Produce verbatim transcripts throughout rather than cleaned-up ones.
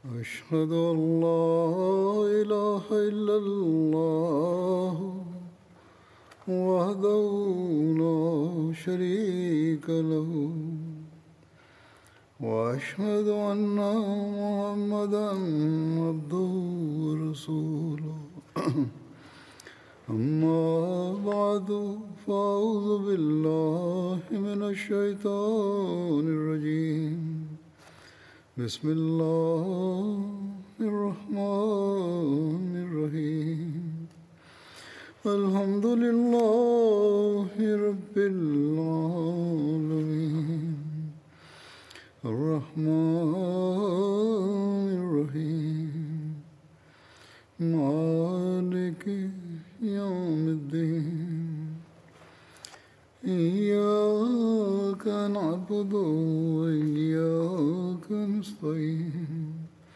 أشهد أن لا إله إلا الله وحده لا شريك له وأشهد أن محمدا عبده ورسوله أما بعد فأعوذ بالله من الشيطان الرجيم بسم الله الرحمن الرحيم الحمد لله رب العالمين الرحمن الرحيم مالك يوم الدين إياك نعبد وإياك نستعين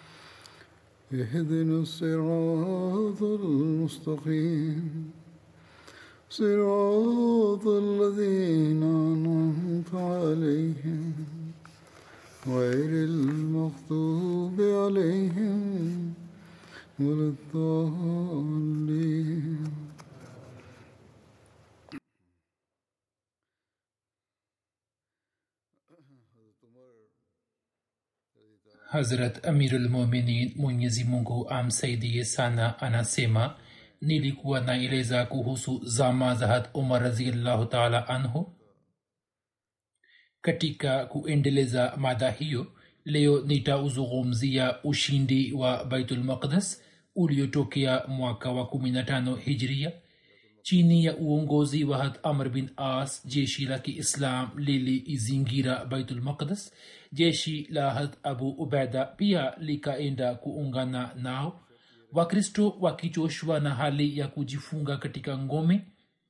اهدنا الصراط المستقيم صراط الذين أنعمت عليهم غير المغضوب عليهم ولا الضالين. Hazrat Amirul Mu'minin Mwenyezi Mungu amsaidie sana anasema, nilikuwa naeleza kuhusu zama za Hazrat Umar radhiyallahu ta'ala anhu. Katika kuendeleza mada hiyo, leo nitauzungumzia ushindi wa Baitul Maqdis uliotokea mwaka wa kumi na tano Hijria. Chini ya uongozi wa Hazrat Amr bin As, jeshi la Kiislam liliizingira Baitul Maqdis. Jeshi la Hazrat Abu Ubaida pia likaenda kuungana nao. Wakristo wakichoshwa na hali ya kujifunga katika ngome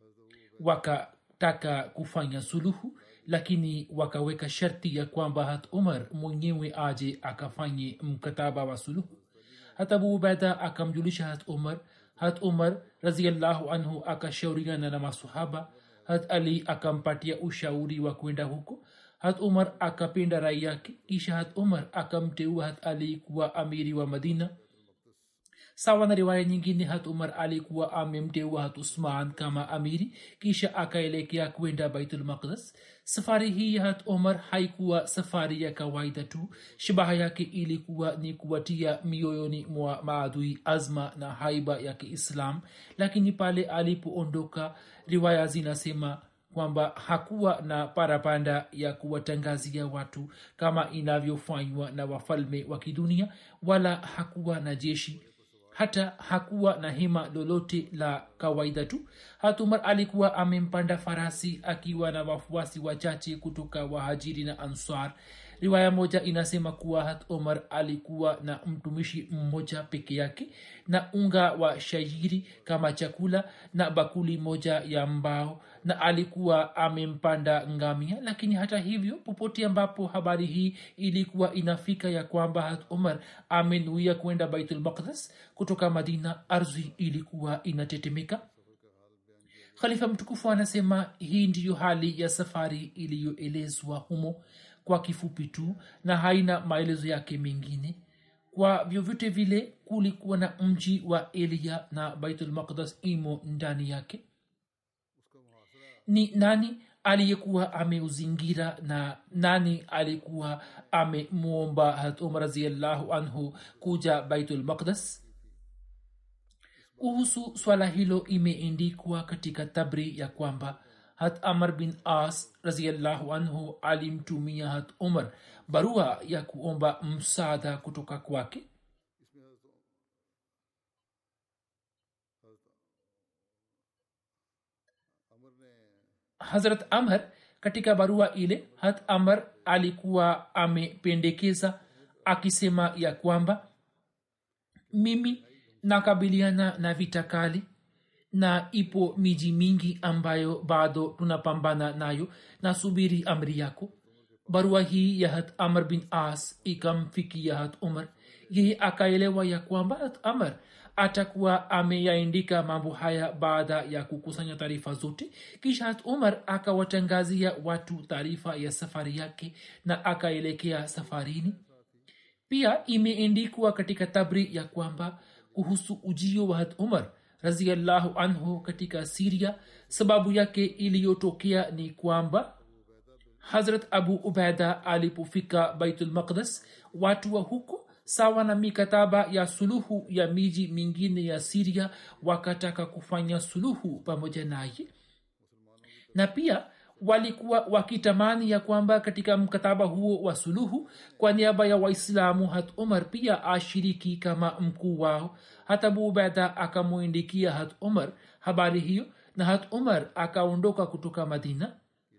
wakataka kufanya suluhu, lakini wakaweka sharti ya kwamba Hazrat Umar mwenyewe aje akafanye mkataba wa suluhu. Hazrat Abu Ubaida akamjulisha Hazrat Umar. Hazrat Umar radhiyallahu anhu akashauriana na masahaba. Hazrat Ali akampatia ushauri wa kwenda huko. Hazrat Umar akapenda rai yake, kisha Hazrat Umar akamteua Hazrat Ali kuwa amiri wa Madina. Sawa na riwaya nyingine, Hazrat Umar alikuwa amemteua Hazrat Usman kama amiri, kisha akaelekea kwenda Baitul Maqdis. Safari hii ya Hazrat Umar haikuwa safari ya kawaida tu. Shabaha yake ilikuwa ni kuwatia mioyoni mwa maadui azma na haiba ya Kiislam. Lakini pale alipoondoka, riwaya zinasema kwamba hakuwa na parapanda ya kuwatangazia watu kama inavyofanywa na wafalme wa kidunia, wala hakuwa na jeshi, hata hakuwa na hema lolote la kawaida tu. Hazrat Umar alikuwa amempanda farasi akiwa na wafuasi wachache kutoka Wahajiri na Ansar. Riwaya moja inasema kuwa Hazrat Umar alikuwa na mtumishi mmoja peke yake na unga wa shayiri kama chakula na bakuli moja ya mbao, na alikuwa amempanda ngamia. Lakini hata hivyo, popote ambapo habari hii ilikuwa inafika ya kwamba Hazrat Umar amenuia kwenda Baitul Maqdis kutoka Madina, ardhi ilikuwa inatetemeka. Khalifa mtukufu anasema hii ndiyo hali ya safari iliyoelezwa humo kwa kifupi tu na haina maelezo yake mengine. Kwa vyovyote vile, kulikuwa na mji wa Elia na Baitul Maqdis imo ndani yake. Ni nani aliyekuwa ameuzingira na nani alikuwa amemuomba Hazrat Umar radhiyallahu anhu kuja Baitul Maqdis? Kuhusu swala hilo imeandikwa katika Tabri ya kwamba Hazrat Amr bin As radhiyallahu anhu alimtumia Hazrat Umar barua ya kuomba msaada kutoka kwake. Hazrat Amr katika barua ile, Hazrat Amr alikuwa amependekeza akisema ya kwamba mimi nakabiliana na vita kali na ipo miji mingi ambayo bado tunapambana nayo, na subiri amri yako. Barua hii ya Hazrat Amr bin As ikamfikia Hazrat Umar. Yeye akaelewa ya kwamba Hazrat Amr atakuwa ameyaandika mambo haya baada ya kukusanya taarifa zote. Kisha Hazrat Umar akawatangazia watu taarifa ya safari yake na akaelekea safarini. pia imeendikwa katika tabri ya kwamba kuhusu ujio wa hat umar raziallahu anhu katika Syria, sababu yake iliyotokea ni kwamba Hazrat Abu Ubaida alipofika Baitul Maqdis, watu wa huko sawa na mikataba ya suluhu ya miji mingine ya Syria wakataka kufanya suluhu pamoja naye, na pia walikuwa wakitamani ya kwamba katika mkataba huo wa suluhu kwa niaba ya Waislamu hat Umar pia ashiriki kama mkuu wao. Hata Abu Ubaida akamuindikia hat Umar habari hiyo, na hat Umar akaondoka kutoka Madina.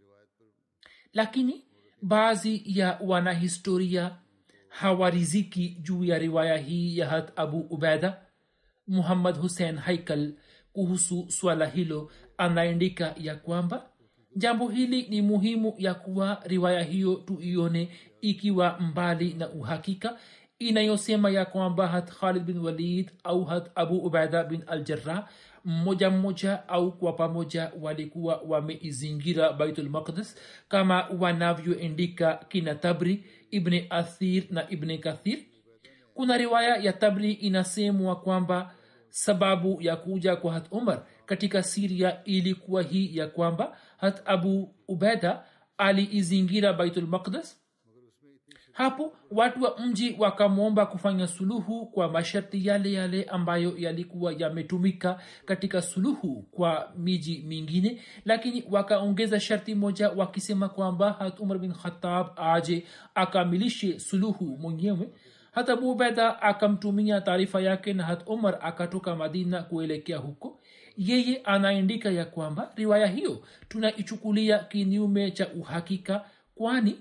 Lakini baadhi ya wanahistoria hawariziki juu ya riwaya hii ya hat Abu Ubaida. Muhammad Hussein Haikal kuhusu swala hilo anaandika ya kwamba jambo hili ni muhimu ya kuwa riwaya hiyo tuione ikiwa mbali na uhakika inayosema ya kwamba hat Khalid bin Walid au hat Abu Ubaida bin al-Jarrah mmoja mmoja au kwa pamoja walikuwa wameizingira Baitul Maqdis kama wanavyoandika kina Tabri, Ibn Athir na Ibn Kathir. Kuna riwaya ya Tabri inasemwa kwamba sababu ya kuja kwa hat Umar katika Syria ilikuwa hii ya kwamba hat Abu Ubaida aliizingira Baitul Maqdis. Hapo watu wa mji wakamwomba kufanya suluhu kwa masharti yale yale ambayo yalikuwa yametumika katika suluhu kwa miji mingine, lakini wakaongeza sharti moja wakisema kwamba hat Umar bin Khattab aje akamilishe suluhu mwenyewe. Hata Abu Ubaida akamtumia taarifa yake na hat Umar akatoka Madina kuelekea huko. Yeye anaandika ya kwamba riwaya hiyo tunaichukulia kinyume cha uhakika, kwani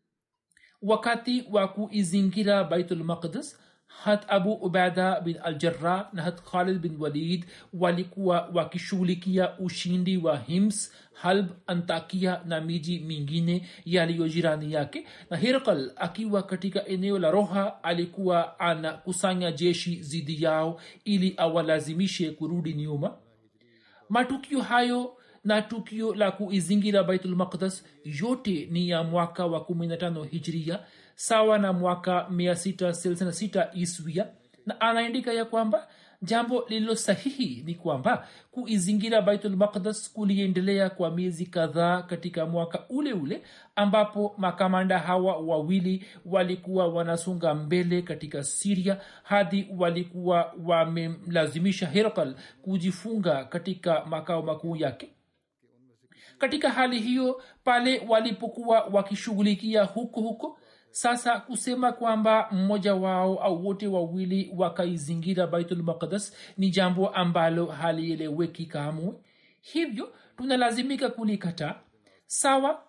wakati wa kuizingira Baitul Maqdis hat Abu Ubaida bin al-Jarrah na hat Khalid bin Walid walikuwa wakishughulikia ushindi wa Hims, Halb, Antakia na miji mingine yaliyo jirani yake, na Hirqal akiwa katika eneo la Roha alikuwa anakusanya jeshi zidi yao ili awalazimishe kurudi nyuma. Matukio hayo na tukio la kuizingira Baitul Maqdis yote ni ya mwaka wa kumi na tano Hijria sawa na mwaka mia sita thelathini na sita Iswia, na anaandika ya kwamba jambo lililo sahihi ni kwamba kuizingira Baitul Maqdis kuliendelea kwa miezi kadhaa katika mwaka ule ule ambapo makamanda hawa wawili walikuwa wanasonga mbele katika Syria hadi walikuwa wamemlazimisha Hirqal kujifunga katika makao makuu yake. Katika hali hiyo, pale walipokuwa wakishughulikia huko huko, sasa kusema kwamba mmoja wao au wote wawili wakaizingira Baitul Maqdis ni jambo ambalo halieleweki kamwe, hivyo tunalazimika kulikataa. Sawa,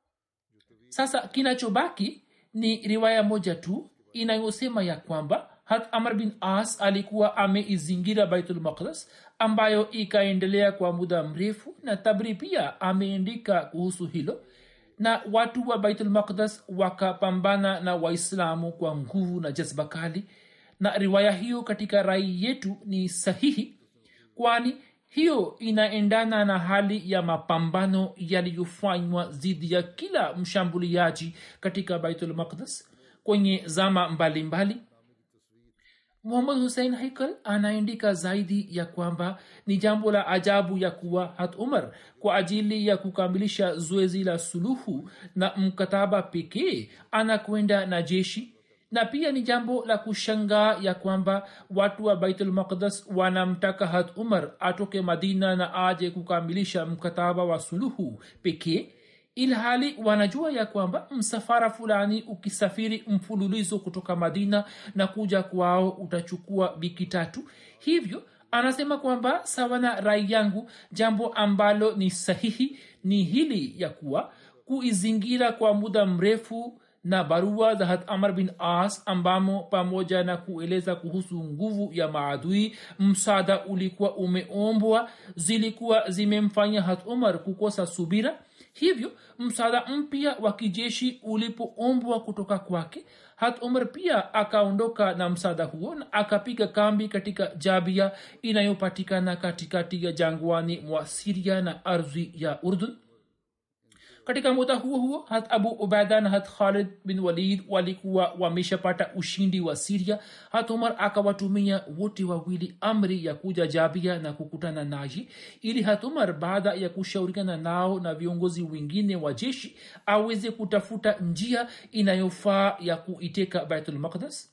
sasa kinachobaki ni riwaya moja tu inayosema ya kwamba hat Amr bin As alikuwa ameizingira Baitul Maqdis, ambayo ikaendelea kwa muda mrefu, na Tabri pia ameandika kuhusu hilo, na watu wa Baitul Maqdis wakapambana na Waislamu kwa nguvu na jazba kali. Na riwaya hiyo katika rai yetu ni sahihi, kwani hiyo inaendana na hali ya mapambano yaliyofanywa dhidi ya kila mshambuliaji katika Baitul Maqdis kwenye zama mbalimbali mbali. Muhammad Hussein Haikal anaandika zaidi ya kwamba ni jambo la ajabu ya kuwa hat Umar kwa ajili ya kukamilisha zoezi la suluhu na mkataba pekee anakwenda na jeshi, na pia ni jambo la kushangaa ya kwamba watu wa Baitul Maqdis wanamtaka hat Umar atoke Madina na aje kukamilisha mkataba wa suluhu pekee, ilhali wanajua ya kwamba msafara fulani ukisafiri mfululizo kutoka Madina na kuja kwao utachukua wiki tatu. Hivyo anasema kwamba sawa na rai yangu, jambo ambalo ni sahihi ni hili ya kuwa kuizingira kwa muda mrefu na barua za hat Amr bin As ambamo pamoja na kueleza kuhusu nguvu ya maadui msaada ulikuwa umeombwa zilikuwa zimemfanya hat Umar kukosa subira. Hivyo msaada mpya wa kijeshi ulipoombwa kutoka kwake, hat Umar pia akaondoka na msaada huo na akapiga kambi katika Jabia inayopatikana katikati ya jangwani mwa Syria na ardhi ya Urdu. katika muda huo huo hat abu ubaida na hat khalid bin walid walikuwa wameshapata ushindi wa Syria. hat umar akawatumia wote wawili amri ya kuja Jabia na kukutana naye, ili hat umar baada ya kushauriana nao na viongozi wengine wa jeshi aweze kutafuta njia inayofaa ya kuiteka Baitul Maqdis.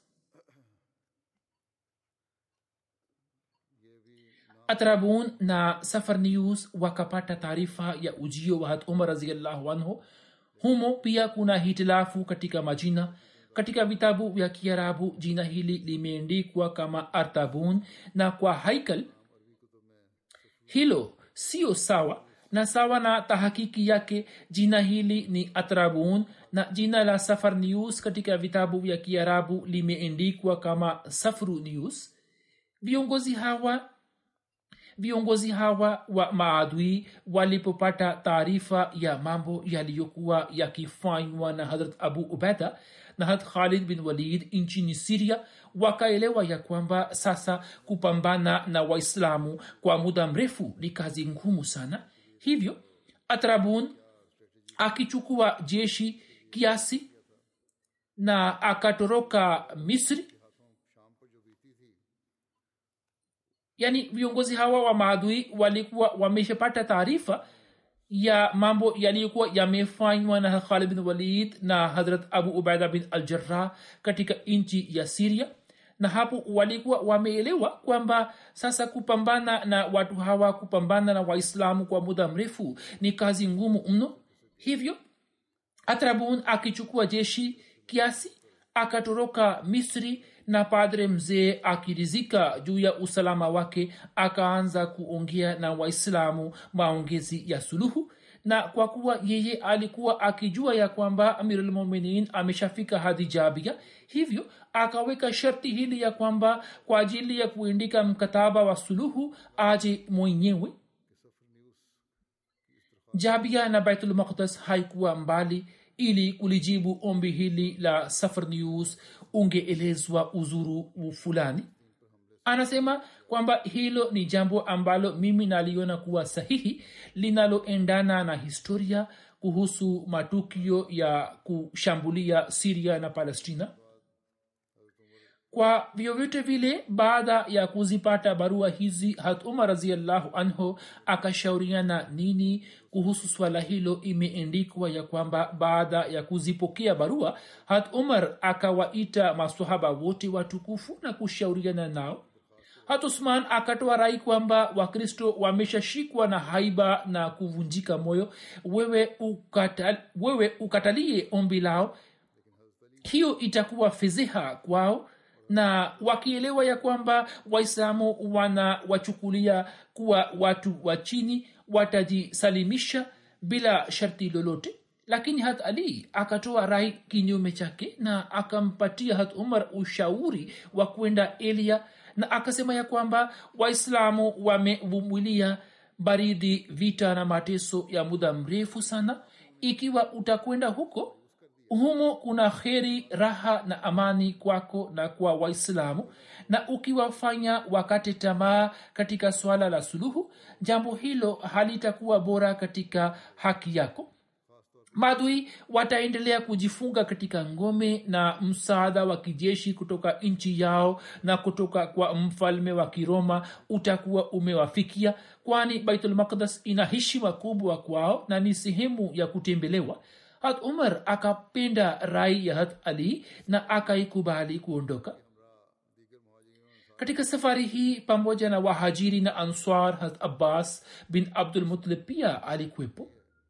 Atrabun na Safar News wakapata taarifa ya ujio wa hat umar radhiyallahu anhu. Humo pia kuna hitilafu katika majina. Katika vitabu vya Kiarabu jina hili limeandikwa kama Artabun, na kwa haikal hilo sio sawa, na sawa na tahakiki yake jina hili ni Atrabun, na jina la Safar News katika vitabu vya Kiarabu limeandikwa kama Safru News. Viongozi hawa viongozi hawa wa maadui walipopata taarifa ya mambo yaliyokuwa yakifanywa na Hazrat Abu Ubaida na Hazrat Khalid bin Walid nchini Syria, wakaelewa ya kwamba sasa kupambana na Waislamu kwa muda mrefu ni kazi ngumu sana. Hivyo Atrabun akichukua jeshi kiasi na akatoroka Misri. Yani viongozi hawa wa maadui walikuwa wameshapata taarifa ya mambo yaliyokuwa yamefanywa na Khalid bin Walid na Hazrat Abu Ubaida bin al-Jarrah katika nchi ya Syria, na hapo walikuwa wameelewa kwamba sasa kupambana na watu hawa, kupambana na Waislamu kwa muda mrefu ni kazi ngumu mno. Hivyo Atrabun akichukua jeshi kiasi akatoroka Misri, na padre mzee akirizika juu ya usalama wake akaanza kuongea na Waislamu maongezi ya suluhu. Na kwa kuwa yeye alikuwa akijua ya kwamba Amirul Mu'minin ameshafika hadi Jabia, hivyo akaweka sharti hili ya kwamba kwa ajili ya kuandika mkataba wa suluhu aje mwenyewe. Jabia na Baitul Maqdis haikuwa mbali. Ili kulijibu ombi hili la Safar News ungeelezwa uzuru fulani. Anasema kwamba hilo ni jambo ambalo mimi naliona kuwa sahihi, linaloendana na historia kuhusu matukio ya kushambulia Syria na Palestina. Kwa vyovyote vile, baada ya kuzipata barua hizi, hat umar radhiyallahu anhu akashauriana nini kuhusu swala hilo. Imeandikwa ya kwamba baada ya kuzipokea barua, hat umar akawaita maswahaba wote watukufu na kushauriana nao. hat Usman akatoa rai kwamba Wakristo wameshashikwa na haiba na kuvunjika moyo, wewe ukatal, wewe ukatalie ombi lao, hiyo itakuwa fedheha kwao, na wakielewa ya kwamba Waislamu wanawachukulia kuwa watu wa chini watajisalimisha bila sharti lolote. Lakini hat Ali akatoa rai kinyume chake, na akampatia hat Umar ushauri wa kwenda Elia, na akasema ya kwamba Waislamu wamevumilia baridi, vita na mateso ya muda mrefu sana. Ikiwa utakwenda huko, humo kuna kheri, raha na amani kwako na kwa Waislamu, na ukiwafanya wakate tamaa katika swala la suluhu, jambo hilo halitakuwa bora katika haki yako. Maadui wataendelea kujifunga katika ngome, na msaada wa kijeshi kutoka nchi yao na kutoka kwa mfalme wa Kiroma utakuwa umewafikia, kwani Baitul Maqdis ina heshima kubwa kwao na ni sehemu ya kutembelewa. hat Umar akapenda rai ya hat Ali na akaikubali kuondoka. Katika safari hii pamoja na wahajiri na answar, hat Abbas bin Abdul Muttalib pia alikuwepo.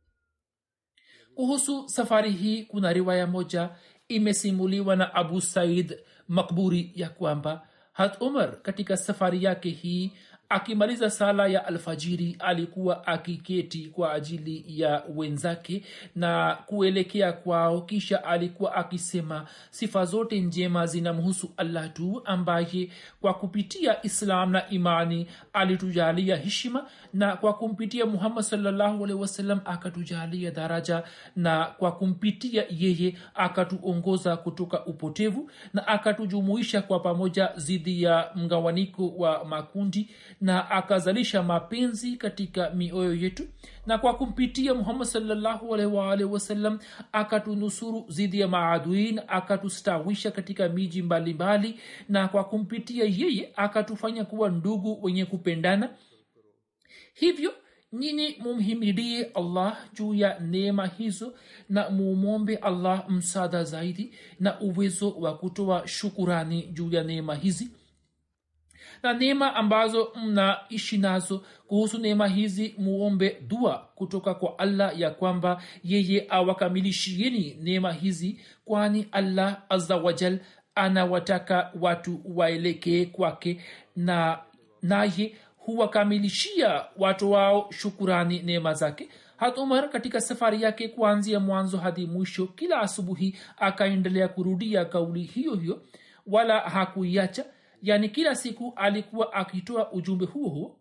Kuhusu safari hii kuna riwaya moja imesimuliwa na Abu Said Makburi ya kwamba hat Umar katika safari yake hii akimaliza sala ya alfajiri alikuwa akiketi kwa ajili ya wenzake na kuelekea kwao, kisha alikuwa akisema, sifa zote njema zinamhusu Allah tu, ambaye kwa kupitia Islam na imani alitujalia heshima, na kwa kumpitia Muhammad sallallahu alaihi wasallam akatujalia daraja, na kwa kumpitia yeye akatuongoza kutoka upotevu na akatujumuisha kwa pamoja zidi ya mgawaniko wa makundi, na akazalisha mapenzi katika mioyo yetu, na kwa kumpitia Muhammad sallallahu alaihi wa alihi wasallam akatunusuru zidi ya maadui, akatustawisha katika miji mbalimbali, na kwa kumpitia yeye akatufanya kuwa ndugu wenye kupendana. Hivyo nyinyi mumhimidie Allah juu ya neema hizo na muombe Allah msaada zaidi na uwezo wa kutoa shukurani juu ya neema hizi. Na neema ambazo mnaishi nazo, kuhusu neema hizi muombe dua kutoka kwa Allah ya kwamba yeye awakamilishieni neema hizi, kwani Allah azza wa jal anawataka watu waelekee kwake, na naye huwakamilishia watu wao shukurani neema zake. Hazrat Umar katika safari yake kuanzia mwanzo hadi mwisho, kila asubuhi akaendelea kurudia kauli hiyo hiyo, wala hakuiacha. Yani kila siku alikuwa akitoa ujumbe huo huo.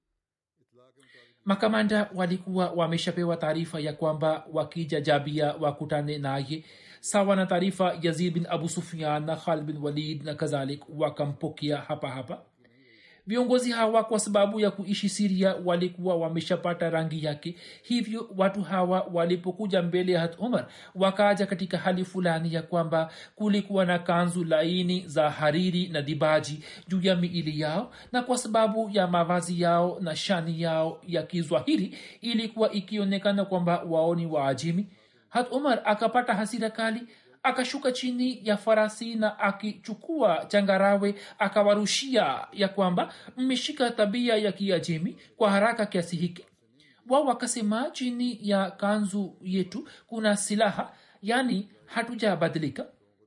Makamanda walikuwa wameshapewa taarifa ya kwamba wakija Jabia wakutane naye, sawa na taarifa Yazid bin Abu Sufyan na Khalid bin Walid na kadhalik, wakampokea hapa hapa. Viongozi hawa kwa sababu ya kuishi Syria walikuwa wameshapata rangi yake. Hivyo watu hawa walipokuja mbele ya Hazrat Umar, wakaja katika hali fulani ya kwamba kulikuwa na kanzu laini za hariri na dibaji juu ya miili yao, na kwa sababu ya mavazi yao na shani yao ya Kiswahili ilikuwa ikionekana kwamba wao ni Waajemi. Hazrat Umar akapata hasira kali, akashuka chini ya farasi na akichukua changarawe akawarushia ya kwamba mmeshika tabia ya Kiajemi kwa haraka kiasi hiki. Wao wakasema chini ya kanzu yetu kuna silaha, yani hatujabadilika.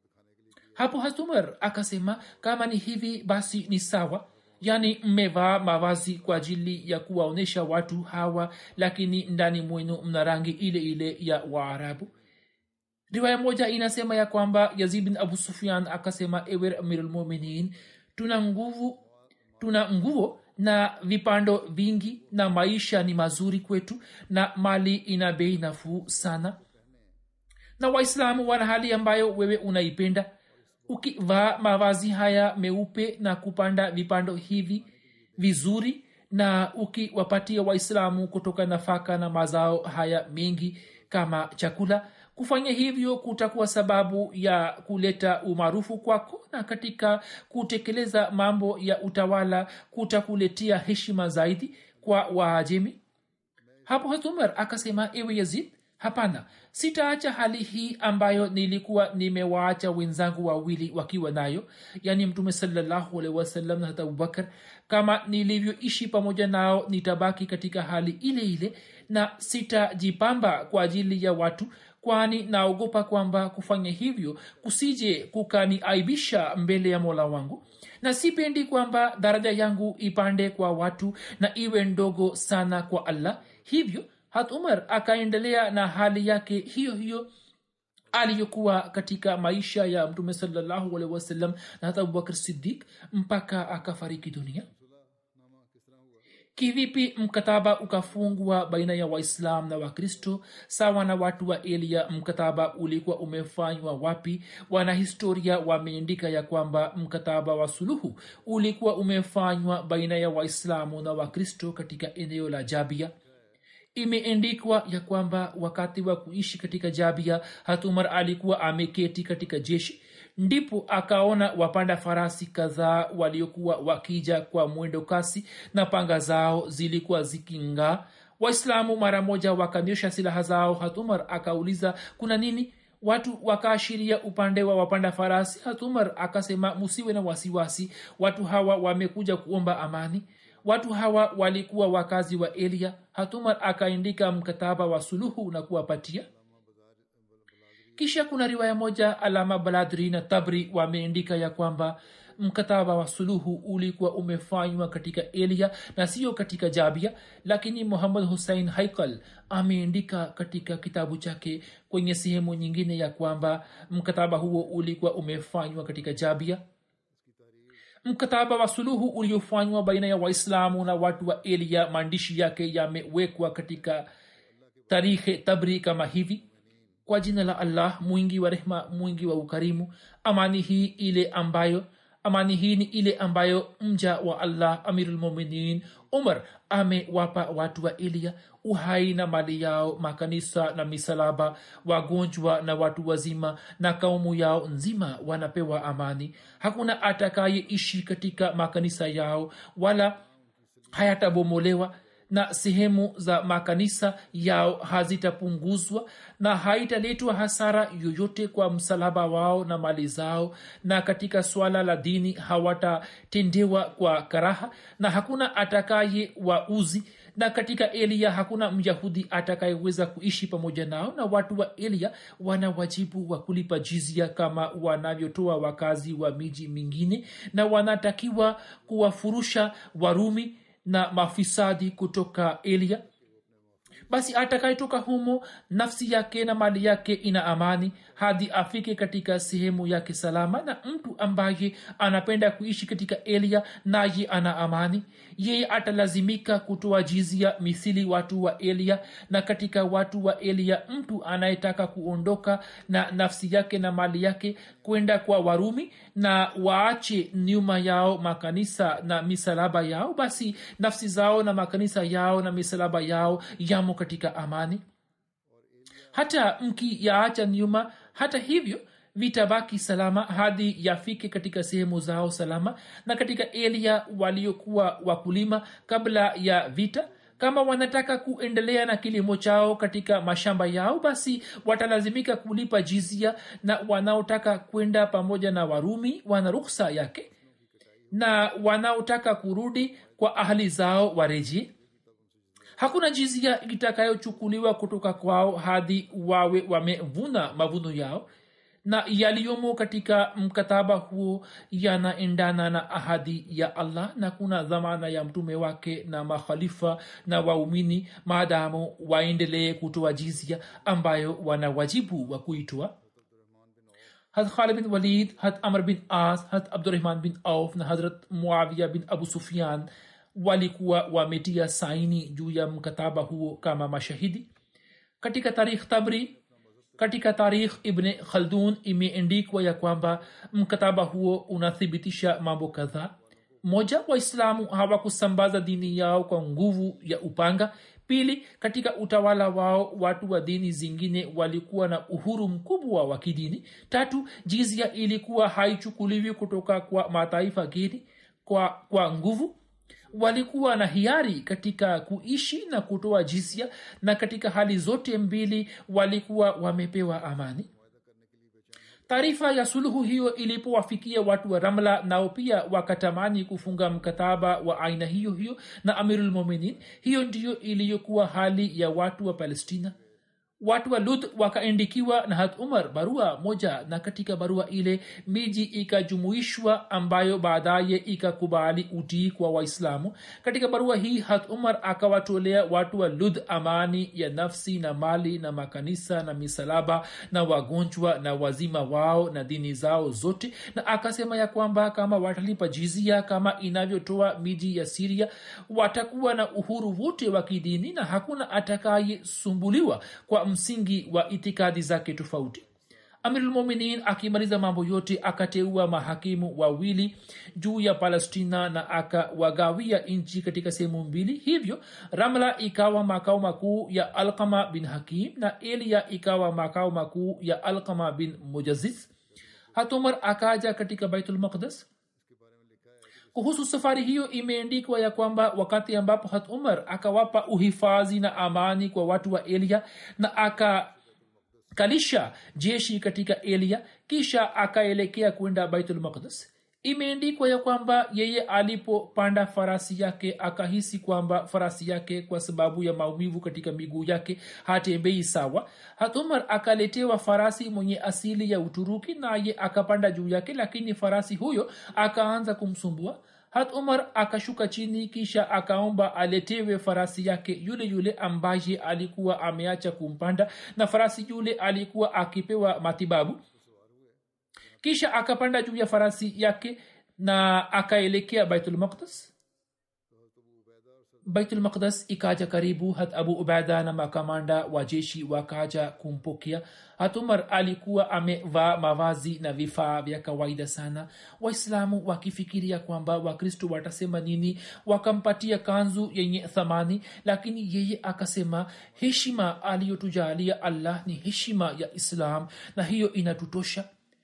Hapo Hazrat Umar akasema kama ni hivi basi ni sawa, yani mmevaa mavazi kwa ajili ya kuwaonesha watu hawa, lakini ndani mwenu mna rangi ile ile ya Waarabu. Riwaya moja inasema ya kwamba Yazid bin Abu Sufyan akasema, ewe Amirul Mu'minin, tuna nguvu tuna nguvu na vipando vingi na maisha ni mazuri kwetu na mali ina bei nafuu sana, na Waislamu wana hali ambayo wewe unaipenda. Ukivaa mavazi haya meupe na kupanda vipando hivi vizuri, na ukiwapatia Waislamu kutoka nafaka na mazao haya mengi kama chakula, kufanya hivyo kutakuwa sababu ya kuleta umaarufu kwako, na katika kutekeleza mambo ya utawala kutakuletea heshima zaidi kwa Waajemi. Hapo Hazrat Umar akasema, ewe Yazid, hapana, sitaacha hali hii ambayo nilikuwa nimewaacha wenzangu wawili wakiwa nayo, yani Mtume sallallahu alaihi wasallam na Abu Bakar. Kama nilivyoishi pamoja nao nitabaki katika hali ile ile, na sitajipamba kwa ajili ya watu, kwani naogopa kwamba kufanya hivyo kusije kukaniaibisha mbele ya Mola wangu, na sipendi kwamba daraja yangu ipande kwa watu na iwe ndogo sana kwa Allah. Hivyo Hazrat Umar akaendelea na hali yake hiyo hiyo aliyokuwa katika maisha ya Mtume sallallahu alaihi wasallam na Abu Bakr Siddiq mpaka akafariki dunia. Kivipi mkataba ukafungwa baina ya Waislamu na Wakristo sawa na watu wa Elia? Mkataba ulikuwa umefanywa wapi? Wanahistoria wameandika ya kwamba mkataba wa suluhu ulikuwa umefanywa baina ya Waislamu na Wakristo katika eneo la Jabia. Imeandikwa ya kwamba wakati wa kuishi katika Jabia, Hazrat Umar alikuwa ameketi katika jeshi, ndipo akaona wapanda farasi kadhaa waliokuwa wakija kwa mwendo kasi na panga zao zilikuwa ziking'aa. Waislamu mara moja wakanyosha silaha zao. Hazrat Umar akauliza, kuna nini? Watu wakaashiria upande wa wapanda farasi. Hazrat Umar akasema, musiwe na wasiwasi, watu hawa wamekuja kuomba amani. Watu hawa walikuwa wakazi wa Elia. Hazrat Umar akaandika mkataba wa suluhu na kuwapatia. Kisha kuna riwaya moja Alama Baladri na Tabri wameandika ya kwamba mkataba wa suluhu ulikuwa umefanywa katika Elia na sio katika Jabia, lakini Muhammad Hussein Haikal ameandika katika kitabu chake kwenye sehemu nyingine ya kwamba mkataba huo ulikuwa umefanywa katika Jabia. Mkataba wa suluhu uliofanywa baina ya Waislamu na watu wa Elia, maandishi yake yamewekwa katika tarikhe Tabri kama hivi: kwa jina la Allah mwingi wa rehema mwingi wa ukarimu, amani hii ile ambayo amani hii ni ile ambayo mja wa Allah Amirul Mu'minin Umar amewapa watu wa Elia: uhai na mali yao, makanisa na misalaba, wagonjwa na watu wazima na kaumu yao nzima wanapewa amani. Hakuna atakayeishi katika makanisa yao, wala hayatabomolewa, na sehemu za makanisa yao hazitapunguzwa, na haitaletwa hasara yoyote kwa msalaba wao na mali zao, na katika swala la dini hawatatendewa kwa karaha, na hakuna atakaye wauzi, na katika Elia hakuna Myahudi atakayeweza kuishi pamoja nao, na watu wa Elia wana wajibu wa kulipa jizya kama wanavyotoa wakazi wa miji mingine, na wanatakiwa kuwafurusha Warumi na mafisadi kutoka Elia. Basi atakayetoka humo, nafsi yake na mali yake ina amani hadi afike katika sehemu yake salama, na mtu ambaye anapenda kuishi katika Elia naye ana amani, yeye atalazimika kutoa jizya misili watu wa Elia. Na katika watu wa Elia, mtu anayetaka kuondoka na nafsi yake na mali yake kwenda kwa Warumi na waache nyuma yao makanisa na misalaba yao, basi nafsi zao na makanisa yao na misalaba yao yamo katika amani. Hata mkiyaacha nyuma, hata hivyo vitabaki salama hadi yafike katika sehemu zao salama. Na katika Elia waliokuwa wakulima kabla ya vita, kama wanataka kuendelea na kilimo chao katika mashamba yao, basi watalazimika kulipa jizya, na wanaotaka kwenda pamoja na Warumi wana ruhusa yake, na wanaotaka kurudi kwa ahali zao wareje. Hakuna jizya itakayochukuliwa kutoka kwao hadi wawe wamevuna mavuno yao, na yaliyomo katika mkataba huo yanaendana na ahadi ya Allah, na kuna dhamana ya mtume wake na makhalifa na waumini maadamu waendelee kutoa jizya ambayo wana wajibu wa kuitoa. Hazrat Khalid bin Walid, Hazrat Amr bin As, Hazrat Abdurrahman bin Auf na Hazrat Muawiya bin Abu Sufyan walikuwa wametia saini juu ya mkataba huo kama mashahidi. Katika tarikh Tabri, katika tarikh Ibn Khaldun imeandikwa ya kwamba mkataba huo unathibitisha mambo kadhaa. Moja, Waislamu hawakusambaza dini yao kwa nguvu ya upanga. Pili, katika utawala wao watu wa dini zingine walikuwa na uhuru mkubwa wa kidini. Tatu, jizya ilikuwa haichukuliwi kutoka kwa mataifa geni kwa, kwa nguvu. Walikuwa na hiari katika kuishi na kutoa jizya, na katika hali zote mbili walikuwa wamepewa amani. Taarifa ya suluhu hiyo ilipowafikia watu wa Ramla, nao pia wakatamani kufunga mkataba wa aina hiyo hiyo na Amirul Mu'minin. Hiyo ndiyo iliyokuwa hali ya watu wa Palestina. Watu wa Lud wakaandikiwa na Hazrat Umar barua moja, na katika barua ile miji ikajumuishwa ambayo baadaye ikakubali utii kwa Waislamu. Katika barua hii Hazrat Umar akawatolea watu wa Lud amani ya nafsi na mali na makanisa na misalaba na wagonjwa na wazima wao na dini zao zote, na akasema ya kwamba kama watalipa jizya kama inavyotoa miji ya Syria, watakuwa na uhuru wote wa kidini na hakuna atakayesumbuliwa kwa msingi wa itikadi zake tofauti. Amirul Mu'minin akimaliza mambo yote akateua mahakimu wawili juu ya Palestina na akawagawia nchi katika sehemu mbili. Hivyo Ramla ikawa makao makuu ya Alqama bin Hakim na Elia ikawa makao makuu ya Alqama bin Mujaziz. Hazrat Umar akaja katika Baitul Maqdis. Kuhusu safari hiyo imeandikwa ya kwamba wakati ambapo Hazrat Umar akawapa uhifadhi na amani kwa watu wa Elia na akakalisha jeshi katika Elia, kisha akaelekea kwenda Baitul Maqdis, imeandikwa ya kwamba yeye alipopanda farasi yake akahisi kwamba farasi yake kwa sababu ya maumivu katika miguu yake hatembei sawa. Hazrat Umar akaletewa farasi mwenye asili ya Uturuki, naye akapanda juu yake, lakini farasi huyo akaanza kumsumbua. Hazrat Umar akashuka chini, kisha akaomba aletewe farasi yake yule yule ambaye alikuwa ameacha kumpanda, na farasi yule alikuwa akipewa matibabu. Kisha akapanda juu ya farasi yake na akaelekea Baitul Maqdis. baitul maqdas ikaja karibu. Hat abu ubaida na makamanda wa jeshi wakaja kumpokea. Hat umar alikuwa amevaa mavazi na vifaa vya kawaida sana. Waislamu wakifikiria kwamba wakristo watasema nini, wakampatia kanzu yenye thamani, lakini yeye akasema heshima aliyotujalia Allah ni heshima ya Islam na hiyo inatutosha.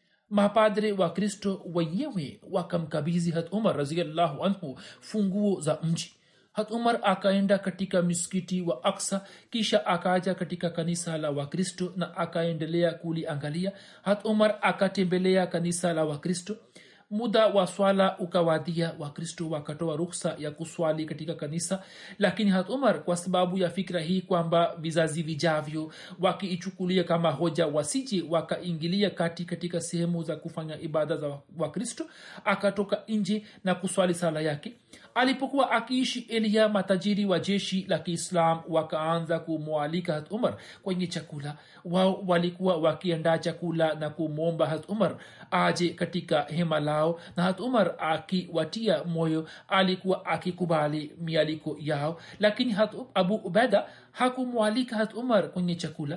Mapadre wa Kristo wenyewe wakamkabidhi Hat Umar radhiyallahu anhu funguo za mji. Hat Umar akaenda katika msikiti wa Aqsa, kisha akaja katika kanisa la Wakristo na akaendelea kuliangalia. Hat Umar akatembelea kanisa la Wakristo. Muda wa swala ukawadia. Wakristo wakatoa ruhusa ya kuswali katika kanisa, lakini Hat Umar kwa sababu ya fikra hii kwamba vizazi vijavyo wakiichukulia kama hoja wasije wakaingilia kati katika sehemu za kufanya ibada za Wakristo, akatoka nje na kuswali sala yake. Alipokuwa akiishi Elia, matajiri wa jeshi la Kiislam wakaanza kumwalika Hat Umar kwenye chakula. Wao walikuwa wakiandaa chakula na kumwomba Hat Umar aje katika hema lao, na Hat Umar akiwatia moyo alikuwa akikubali mialiko yao, lakini Hat Abu Ubaida hakumwalika Hat Umar kwenye chakula.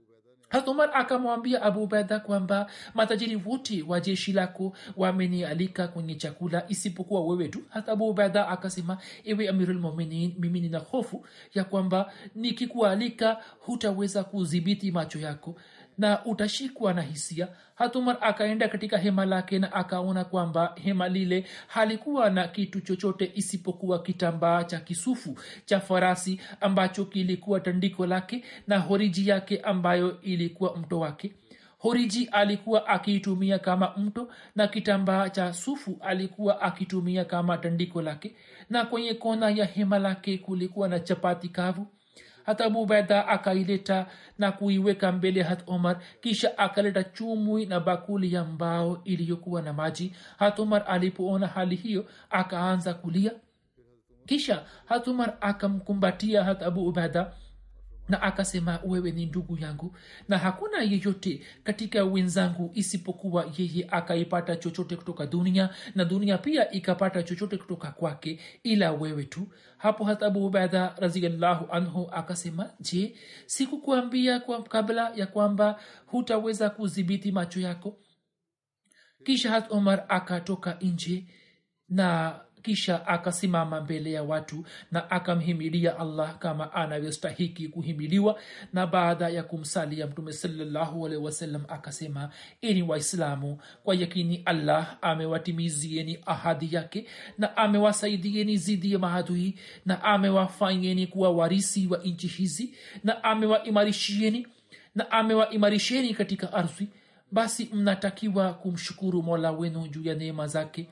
Hat Umar akamwambia Abu Ubaida kwamba matajiri wote wa jeshi lako wamenialika kwenye chakula isipokuwa wewe tu. Hat Abu Ubaida akasema, ewe Amirul Mu'minin, mimi nina hofu ya kwamba nikikualika hutaweza kudhibiti macho yako na utashikwa na hisia. Hat Umar akaenda katika hema lake na akaona kwamba hema lile halikuwa na kitu chochote isipokuwa kitambaa cha kisufu cha farasi ambacho kilikuwa tandiko lake na horiji yake ambayo ilikuwa mto wake. Horiji alikuwa akiitumia kama mto na kitambaa cha sufu alikuwa akitumia kama tandiko lake, na kwenye kona ya hema lake kulikuwa na chapati kavu. Hata Abu Ubaida akaileta na kuiweka mbele Hat Umar, kisha akaleta chumui na bakuli ya mbao iliyokuwa na maji. Hat Umar alipoona hali hiyo akaanza kulia, kisha Hat Umar akamkumbatia Hat Abu Ubaida na akasema, wewe ni ndugu yangu na hakuna yeyote katika wenzangu isipokuwa yeye akaipata chochote kutoka dunia na dunia pia ikapata chochote kutoka kwake ila wewe tu. Hapo hata Abu Ubaida radhiyallahu anhu akasema, je, sikukuambia kwa kabla ya kwamba hutaweza kudhibiti macho yako? Kisha Hat Umar akatoka nje na kisha akasimama mbele ya watu na akamhimidia Allah kama anavyostahiki kuhimiliwa, na baada ya kumsalia Mtume sallallahu alaihi wasallam akasema, enyi Waislamu, kwa yakini Allah amewatimizieni ahadi yake na amewasaidieni zidi ya maadui na amewafanyeni kuwa warisi wa nchi hizi na amewaimarishieni na amewaimarisheni katika ardhi. Basi mnatakiwa kumshukuru Mola wenu juu ya neema zake.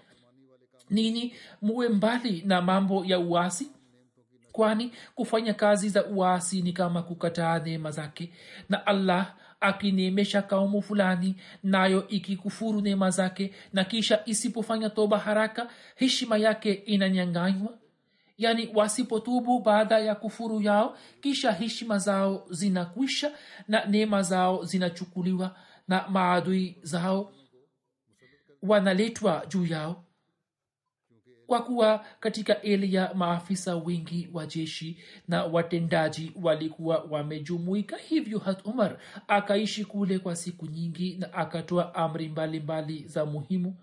Nini muwe mbali na mambo ya uasi, kwani kufanya kazi za uasi ni kama kukataa neema zake. Na Allah akineemesha kaumu fulani nayo ikikufuru neema zake na kisha isipofanya toba haraka, heshima yake inanyang'anywa. Yani wasipotubu baada ya kufuru yao, kisha heshima zao zinakwisha na neema zao zinachukuliwa na maadui zao wanaletwa juu yao. Kwa kuwa katika Elia maafisa wengi wa jeshi na watendaji walikuwa wamejumuika, hivyo Hat Umar akaishi kule kwa siku nyingi na akatoa amri mbalimbali mbali za muhimu.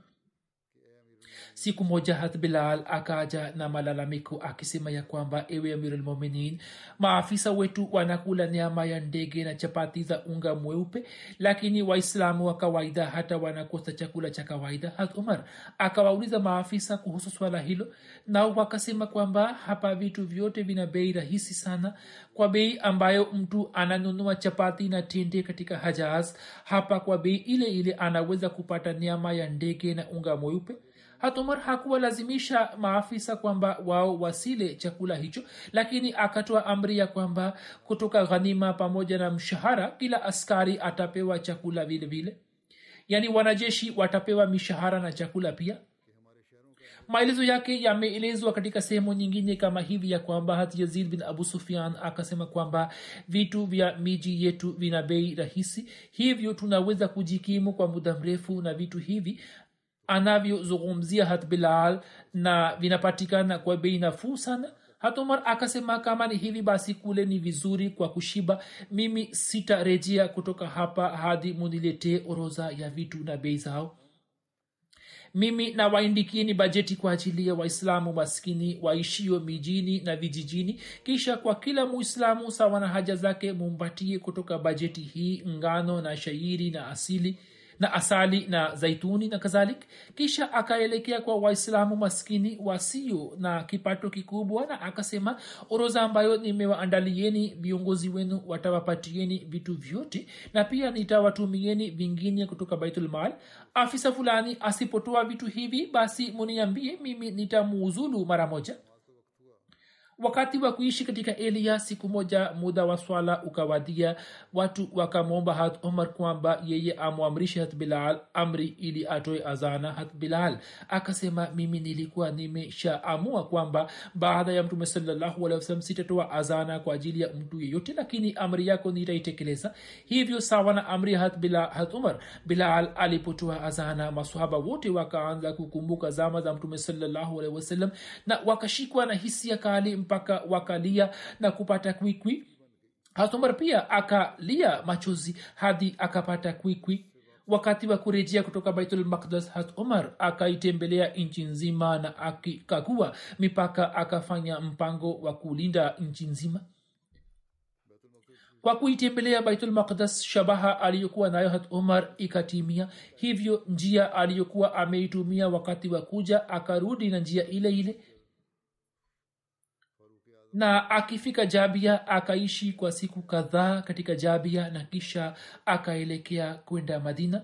Siku moja Hat Bilal akaja na malalamiko akisema ya kwamba, ewe Amirul Mu'minin, maafisa wetu wanakula nyama ya ndege na chapati za unga mweupe, lakini Waislamu wa kawaida hata wanakosa chakula cha kawaida. Hat Umar akawauliza maafisa kuhusu swala hilo, nao wakasema kwamba hapa vitu vyote vina bei rahisi sana, kwa bei ambayo mtu ananunua chapati na tende katika Hajaz, hapa kwa bei ile ile anaweza kupata nyama ya ndege na unga mweupe. Hat Umar hakuwa lazimisha maafisa kwamba wao wasile chakula hicho, lakini akatoa amri ya kwamba kutoka ghanima pamoja na mshahara kila askari atapewa chakula vile vile, yani wanajeshi watapewa mishahara na chakula pia. Maelezo yake yameelezwa katika sehemu nyingine kama hivi ya kwamba Hat Yazid bin Abu Sufyan akasema kwamba vitu vya miji yetu vina bei rahisi, hivyo tunaweza kujikimu kwa muda mrefu na vitu hivi anavyozungumzia Hat Bilal na vinapatikana kwa bei nafuu sana. hata umar akasema kama ni hivi basi kule ni vizuri kwa kushiba, mimi sitarejea kutoka hapa hadi muniletee orodha ya vitu na bei zao. Mimi na waindikieni bajeti kwa ajili ya waislamu maskini waishio mijini na vijijini, kisha kwa kila muislamu sawa na haja zake mumpatie kutoka bajeti hii ngano na shairi na asili na asali na zaituni na kadhalik. Kisha akaelekea kwa waislamu maskini wasio na kipato kikubwa na akasema, orodha ambayo nimewaandalieni viongozi wenu watawapatieni vitu vyote na pia nitawatumieni vingine kutoka baitul mal. Afisa fulani asipotoa vitu hivi basi muniambie, mimi nitamuuzulu mara moja. Wakati wa kuishi katika Elia, siku moja muda wa swala ukawadia, watu wakamwomba Hazrat Umar kwamba yeye amwamrishe Hazrat Bilal amri ili atoe azana. Hazrat Bilal akasema, mimi nilikuwa nimeshaamua kwamba baada ya Mtume sallallahu alaihi wasallam sitatoa azana kwa ajili ya mtu yeyote, lakini amri yako nitaitekeleza. Hivyo sawa na amri ya Hazrat Bilal, Hazrat Umar, Bilal alipotoa azana, maswahaba wote wakaanza kukumbuka zama za Mtume sallallahu alaihi wasallam na wakashikwa na hisia kali mpaka wakalia na kupata kwikwi. Hazrat Umar pia akalia machozi hadi akapata kwikwi. Wakati wa kurejea kutoka Baitul Maqdis, Hazrat Umar akaitembelea nchi nzima na akikagua mipaka, akafanya mpango wa kulinda nchi nzima. Kwa kuitembelea Baitul Maqdis, shabaha aliyokuwa nayo Hazrat Umar ikatimia. Hivyo njia aliyokuwa ameitumia wakati wa kuja akarudi na njia ile ile, na akifika Jabia akaishi kwa siku kadhaa katika Jabia na kisha akaelekea kwenda Madina.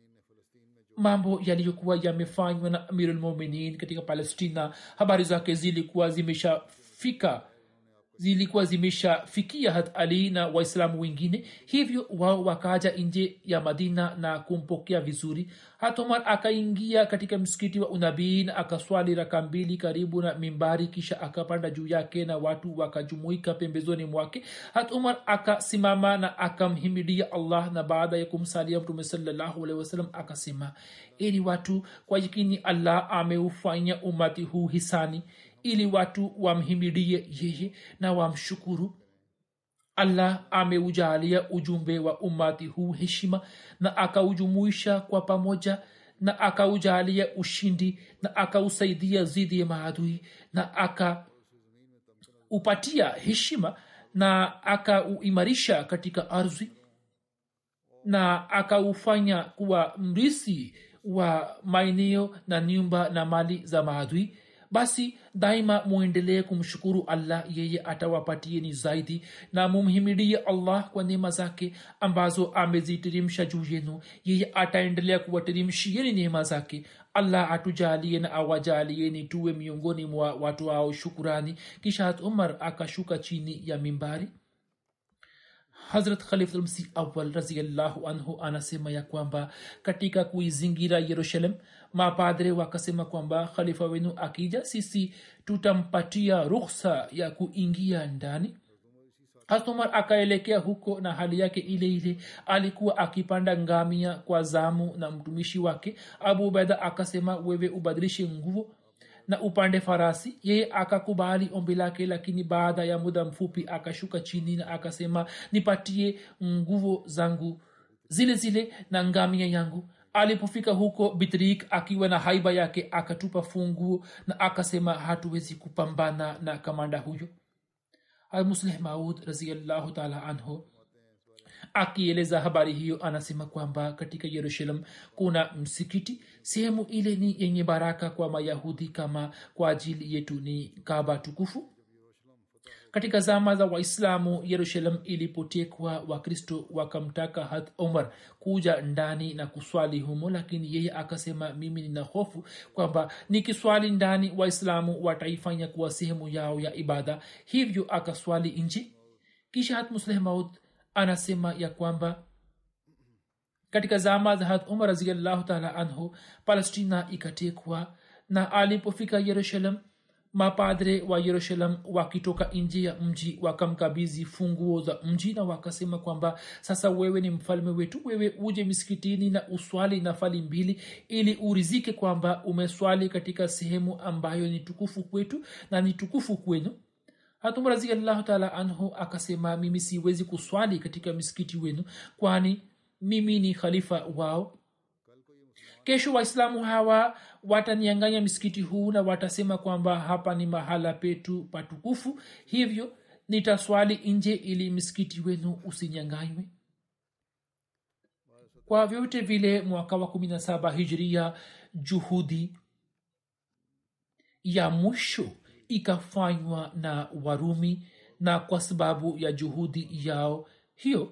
Mambo yaliyokuwa yamefanywa na Amirul Mu'minin katika Palestina, habari zake zilikuwa zimeshafika zilikuwa zimeshafikia Hazrat Ali na waislamu wengine, hivyo wao wakaja nje ya Madina na kumpokea vizuri. Hazrat Umar akaingia katika msikiti wa unabii na akaswali raka mbili karibu na mimbari, kisha akapanda juu yake na watu wakajumuika pembezoni mwake. Hazrat Umar akasimama na akamhimidia Allah, na baada ya kumsalia Mtume sallallahu alaihi wasallam akasema, ili watu, kwa yakini Allah ameufanya umati huu hisani ili watu wamhimidie yeye na wamshukuru. Allah ameujalia ujumbe wa umati huu heshima na akaujumuisha kwa pamoja na akaujalia ushindi na akausaidia dhidi ya maadui na akaupatia heshima na akauimarisha katika ardhi na akaufanya kuwa mrithi wa maeneo na nyumba na mali za maadui. Basi daima muendelee kumshukuru Allah, yeye atawapatieni zaidi, na mumhimidie Allah kwa neema zake ambazo ameziteremsha juu yenu. Yeye ataendelea kuwateremshieni neema zake. Allah atujalie na awajalieni tuwe miongoni mwa watu hao shukurani. Kisha Hazrat Umar akashuka chini ya mimbari. Hazrat Khalifatul Masih Awwal radhiyallahu anhu anasema ya kwamba katika kuizingira Yerusalem, mapadre wakasema kwamba khalifa wenu akija sisi tutampatia ruhusa ya kuingia ndani. Hazrat Umar akaelekea huko na hali yake ile ile, alikuwa akipanda ngamia kwa zamu na mtumishi wake. Abu Ubaida akasema, wewe ubadilishe nguvu na upande farasi. Yeye akakubali ombi lake, lakini baada ya muda mfupi akashuka chini na akasema, nipatie nguvu zangu zile zile na ngamia yangu. Alipofika huko Bitrik akiwa na haiba yake akatupa funguo na akasema, hatuwezi kupambana na kamanda huyo. Al-Muslih Maud radhiyallahu ta'ala anhu akieleza habari hiyo anasema kwamba katika Yerusalem kuna msikiti. Sehemu ile ni yenye baraka kwa Mayahudi kama kwa ajili yetu ni Kaaba tukufu. Katika zama za Waislamu, Yerusalem ilipotekwa, Wakristo wakamtaka Hazrat Umar kuja ndani na kuswali humo, lakini yeye akasema, mimi nina hofu kwamba nikiswali ndani Waislamu wataifanya kuwa sehemu yao ya ibada, hivyo akaswali nje. Kisha Hazrat Muslih Maud anasema ya kwamba katika zama za Hazrat Umar radhiyallahu ta'ala anhu Palestina ikatekwa, na alipofika Yerusalem, mapadre wa Yerusalem wakitoka nje ya mji wakamkabidhi funguo za mji na wakasema kwamba sasa wewe ni mfalme wetu, wewe uje misikitini na uswali nafali mbili ili urizike kwamba umeswali katika sehemu ambayo ni tukufu kwetu na ni tukufu kwenu. Hazrat Umar radhiyallahu ta'ala anhu akasema, mimi siwezi kuswali katika misikiti wenu kwani mimi ni khalifa wao. Kesho waislamu hawa watanianganya misikiti huu na watasema kwamba hapa ni mahala petu patukufu, hivyo nitaswali nje ili misikiti wenu usinyanganywe. Kwa vyote vile mwaka wa kumi na saba hijria juhudi ya mwisho ikafanywa na Warumi, na kwa sababu ya juhudi yao hiyo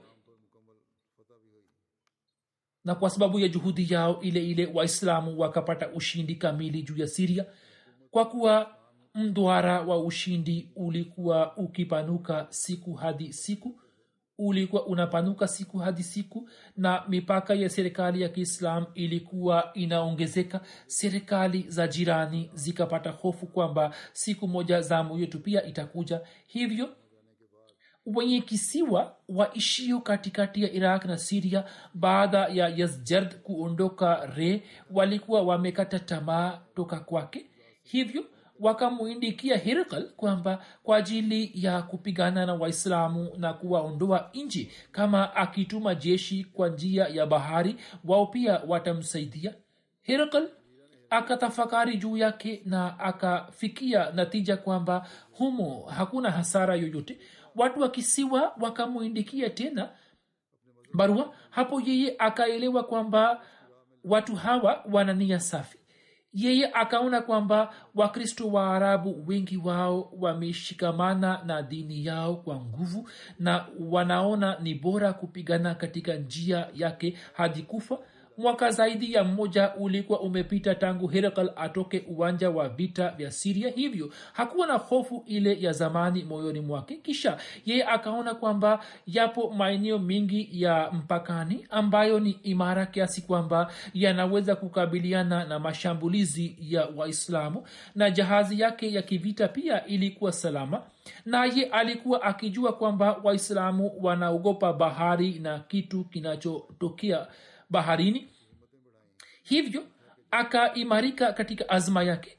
na kwa sababu ya juhudi yao ile ile waislamu wakapata ushindi kamili juu ya Syria. Kwa kuwa mduara wa ushindi ulikuwa ukipanuka siku hadi siku, ulikuwa unapanuka siku hadi siku, na mipaka ya serikali ya Kiislam ilikuwa inaongezeka. Serikali za jirani zikapata hofu kwamba siku moja zamu yetu pia itakuja. Hivyo wenye kisiwa waishio katikati ya Iraq na Syria baada ya Yazjard kuondoka Re walikuwa wamekata tamaa toka kwake. Hivyo wakamuindikia Herakl kwamba kwa ajili ya kupigana na Waislamu na kuwaondoa nje, kama akituma jeshi kwa njia ya bahari wao pia watamsaidia. Herakl akatafakari juu yake na akafikia natija kwamba humo hakuna hasara yoyote. Watu wa kisiwa wakamuindikia tena barua. Hapo yeye akaelewa kwamba watu hawa wana nia safi. Yeye akaona kwamba Wakristo wa Arabu wengi wao wameshikamana na dini yao kwa nguvu na wanaona ni bora kupigana katika njia yake hadi kufa. Mwaka zaidi ya mmoja ulikuwa umepita tangu Herakl atoke uwanja wa vita vya Syria, hivyo hakuwa na hofu ile ya zamani moyoni mwake. Kisha yeye akaona kwamba yapo maeneo mengi ya mpakani ambayo ni imara kiasi kwamba yanaweza kukabiliana na mashambulizi ya Waislamu, na jahazi yake ya kivita pia ilikuwa salama. Naye alikuwa akijua kwamba Waislamu wanaogopa bahari na kitu kinachotokea baharini, hivyo akaimarika katika azma yake.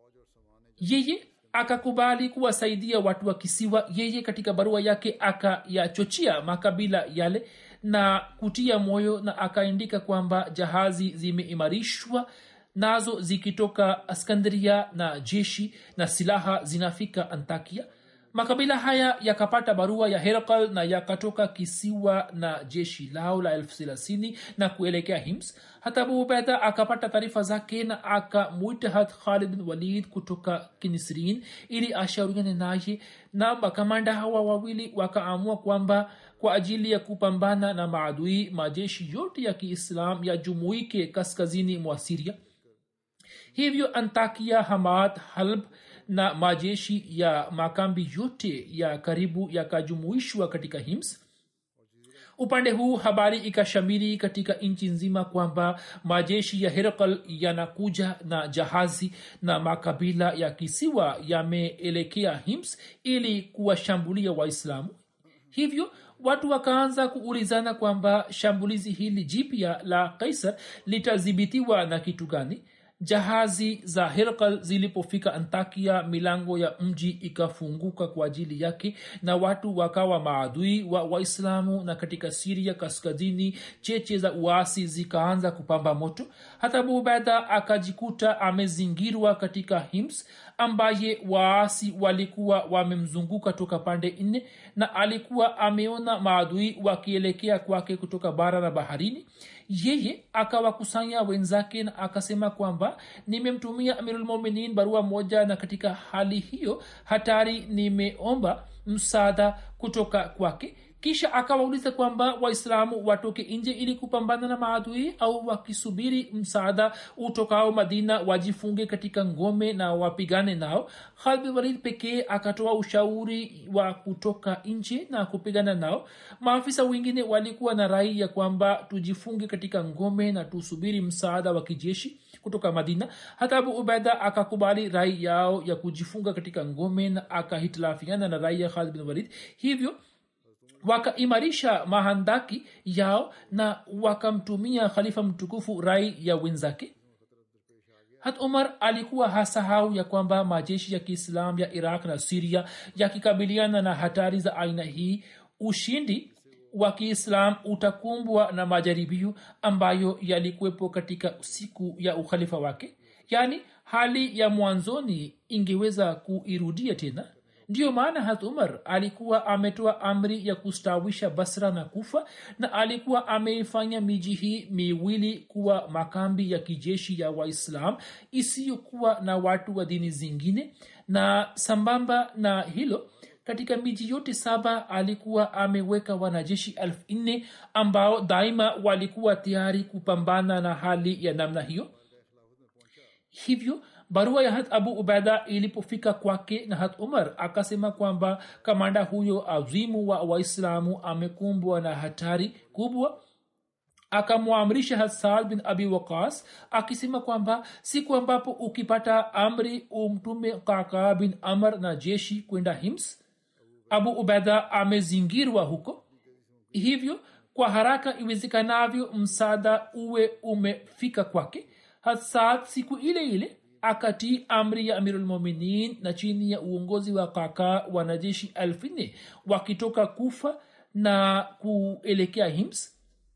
Yeye akakubali kuwasaidia watu wa kisiwa. Yeye katika barua yake akayachochea makabila yale na kutia moyo, na akaandika kwamba jahazi zimeimarishwa nazo zikitoka Askandaria na jeshi na silaha zinafika Antakia. Makabila haya yakapata barua ya Herakl na yakatoka kisiwa na jeshi lao la elfu thelathini na kuelekea Hims. Hata Abu Ubaida akapata taarifa zake na akamuita Had Khalid bin Walid kutoka Kinisrin ili ashauriane naye, na makamanda hawa wawili wakaamua kwamba kwa ajili ya kupambana na maadui, majeshi yote ya Kiislam yajumuike kaskazini mwa Syria. Hivyo Antakia, Hamad, Halb na majeshi ya makambi yote ya karibu yakajumuishwa katika Hims. Upande huu habari ikashamiri katika nchi nzima kwamba majeshi ya Herakl yanakuja na jahazi, na makabila ya kisiwa yameelekea Hims ili kuwashambulia Waislamu. Hivyo watu wakaanza kuulizana kwamba shambulizi hili jipya la Kaisar litadhibitiwa na kitu gani. Jahazi za Herakl zilipofika Antakia, milango ya mji ikafunguka kwa ajili yake na watu wakawa maadui wa Waislamu, na katika Syria kaskazini cheche za uasi zikaanza kupamba moto. Hata Abu Ubaida akajikuta amezingirwa katika Hims ambaye waasi walikuwa wamemzunguka toka pande nne, na alikuwa ameona maadui wakielekea kwake kutoka bara na baharini. Yeye akawakusanya wenzake na akasema kwamba nimemtumia Amirul Mu'minin barua moja, na katika hali hiyo hatari nimeomba msaada kutoka kwake. Kisha akawauliza kwamba Waislamu watoke nje ili kupambana na maadui au wakisubiri msaada utokao Madina wajifunge katika ngome na wapigane nao. Khalid bin Walid pekee akatoa ushauri wa kutoka nje na kupigana nao. Maafisa wengine walikuwa na rai ya kwamba tujifunge katika ngome na tusubiri msaada wa kijeshi kutoka Madina. Hata Abu Ubaida akakubali rai yao ya kujifunga katika ngome na akahitilafiana na rai ya Khalid bin Walid. Hivyo wakaimarisha mahandaki yao na wakamtumia khalifa mtukufu rai ya wenzake. hat umar alikuwa hasahau ya kwamba majeshi ya kiislam ya iraq na siria yakikabiliana na hatari za aina hii, ushindi wa kiislam utakumbwa na majaribio ambayo yalikuwepo katika siku ya ukhalifa wake. yaani hali ya mwanzoni ingeweza kuirudia tena. ndiyo maana hat umar alikuwa ametoa amri ya kustawisha basra na kufa, na alikuwa ameifanya miji hii miwili kuwa makambi ya kijeshi ya waislam isiyokuwa na watu wa dini zingine. na sambamba na hilo, katika miji yote saba alikuwa ameweka wanajeshi elfu nne ambao daima walikuwa tayari kupambana na hali ya namna hiyo. hivyo barua ya hat abu ubaida ilipofika kwake na hat umar akasema kwamba kamanda huyo azimu wa waislamu amekumbwa na hatari kubwa, akamwamrisha Hassan bin Abi Waqas akisema kwamba siku ambapo ukipata amri umtume Kaka bin Amr na jeshi kwenda Hims. Abu Ubaida amezingirwa huko, hivyo kwa haraka iwezekanavyo msaada uwe umefika kwake. Hassan siku ile ile akatii amri ya Amirul Mu'minin, na chini ya uongozi wa Kaka wanajeshi elfu nne wakitoka Kufa na kuelekea Hims.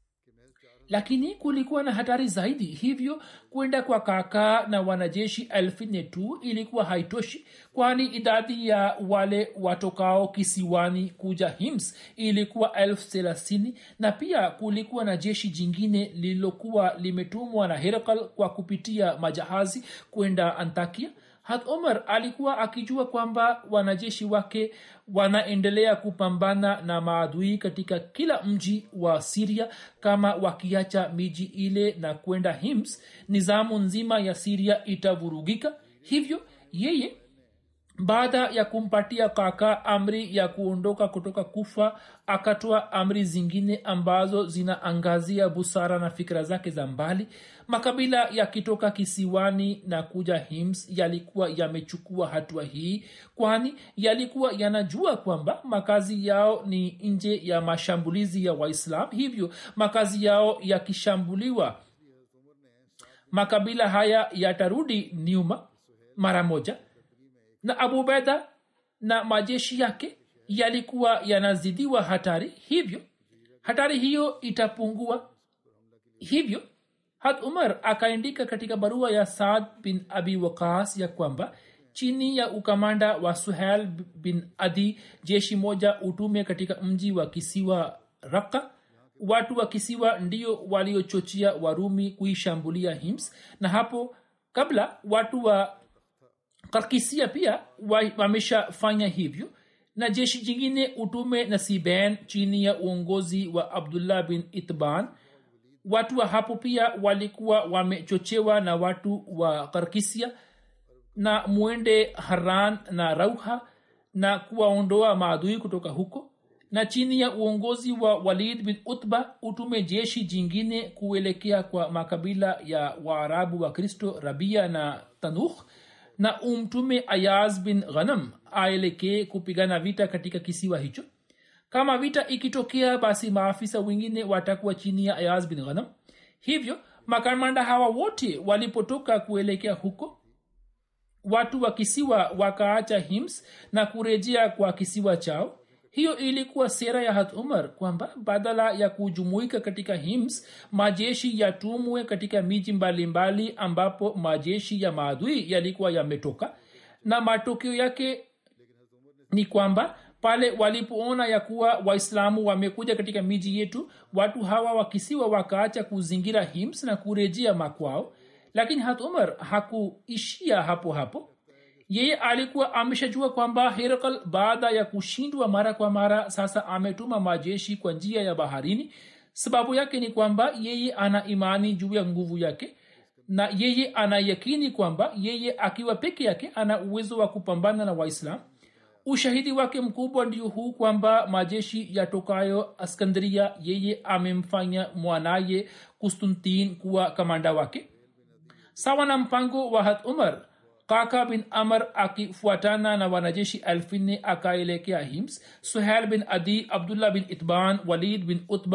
Lakini kulikuwa na hatari zaidi, hivyo kwenda kwa Kaka na wanajeshi elfu nne tu ilikuwa haitoshi, kwani idadi ya wale watokao kisiwani kuja Hims ilikuwa elfu thelathini, na pia kulikuwa na jeshi jingine lililokuwa limetumwa na Herakal kwa kupitia majahazi kwenda Antakia. hat umar alikuwa akijua kwamba wanajeshi wake wanaendelea kupambana na maadui katika kila mji wa Syria. Kama wakiacha miji ile na kwenda Hims, nizamu nzima ya Syria itavurugika. hivyo yeye baada ya kumpatia Kaka amri ya kuondoka kutoka Kufa, akatoa amri zingine ambazo zinaangazia busara na fikra zake za mbali. Makabila yakitoka kisiwani na kuja Hims yalikuwa yamechukua hatua hii, kwani yalikuwa yanajua kwamba makazi yao ni nje ya mashambulizi ya Waislam. hivyo makazi yao yakishambuliwa, makabila haya yatarudi nyuma mara moja, na Abu Ubaida na majeshi yake yalikuwa yanazidiwa hatari, hivyo hatari hiyo itapungua. hivyo hat umar akaandika katika barua ya Saad bin Abi Waqas ya kwamba chini ya ukamanda wa Suhail bin Adi jeshi moja utume katika mji wa kisiwa Raqqa. watu wa kisiwa ndio waliochochea Warumi kuishambulia Hims, na hapo kabla watu wa Karkisia pia wameshafanya hivyo, na jeshi jingine utume Nasiben chini ya uongozi wa Abdullah bin Itban. watu wa hapo pia walikuwa wamechochewa na watu wa Karkisia na muende Haran na Rauha na kuwaondoa maadui kutoka huko, na chini ya uongozi wa Walid bin Utba utume jeshi jingine kuelekea kwa makabila ya Waarabu wa Kristo Rabia na Tanukh, na umtume Ayaz bin Ghanam aelekee kupigana vita katika kisiwa hicho. Kama vita ikitokea, basi maafisa wengine watakuwa chini ya Ayaz bin Ghanam. hivyo makamanda hawa wote walipotoka kuelekea huko, watu wa kisiwa wakaacha Hims na kurejea kwa kisiwa chao. hiyo ilikuwa sera ya hat umar kwamba badala ya kujumuika katika Hims, majeshi yatumwe katika miji mbalimbali ambapo majeshi ya maadui yalikuwa yametoka. na matokeo yake ni kwamba pale walipoona ya kuwa Waislamu wamekuja katika miji yetu, watu hawa wakisiwa wakaacha kuzingira Hims na kurejea makwao. Lakini hat umar hakuishia hapo hapo. yeye alikuwa ameshajua kwamba Herakal baada ya kushindwa mara kwa mara sasa ametuma majeshi kwa njia ya baharini. Sababu yake ni kwamba yeye ana imani juu ya nguvu yake, na yeye ana yakini kwamba yeye akiwa peke yake ana uwezo wa kupambana na Waislam. Ushahidi wake mkubwa ndio huu kwamba majeshi yatokayo Askandria yeye amemfanya mwanaye Kustantin kuwa kamanda wake. Sawa na mpango wa hat umar, Kaka bin Amr akifuatana na wanajeshi elfu nne akaelekea Hims. Suhail bin Adi, Abdullah bin Itban, Walid bin Utba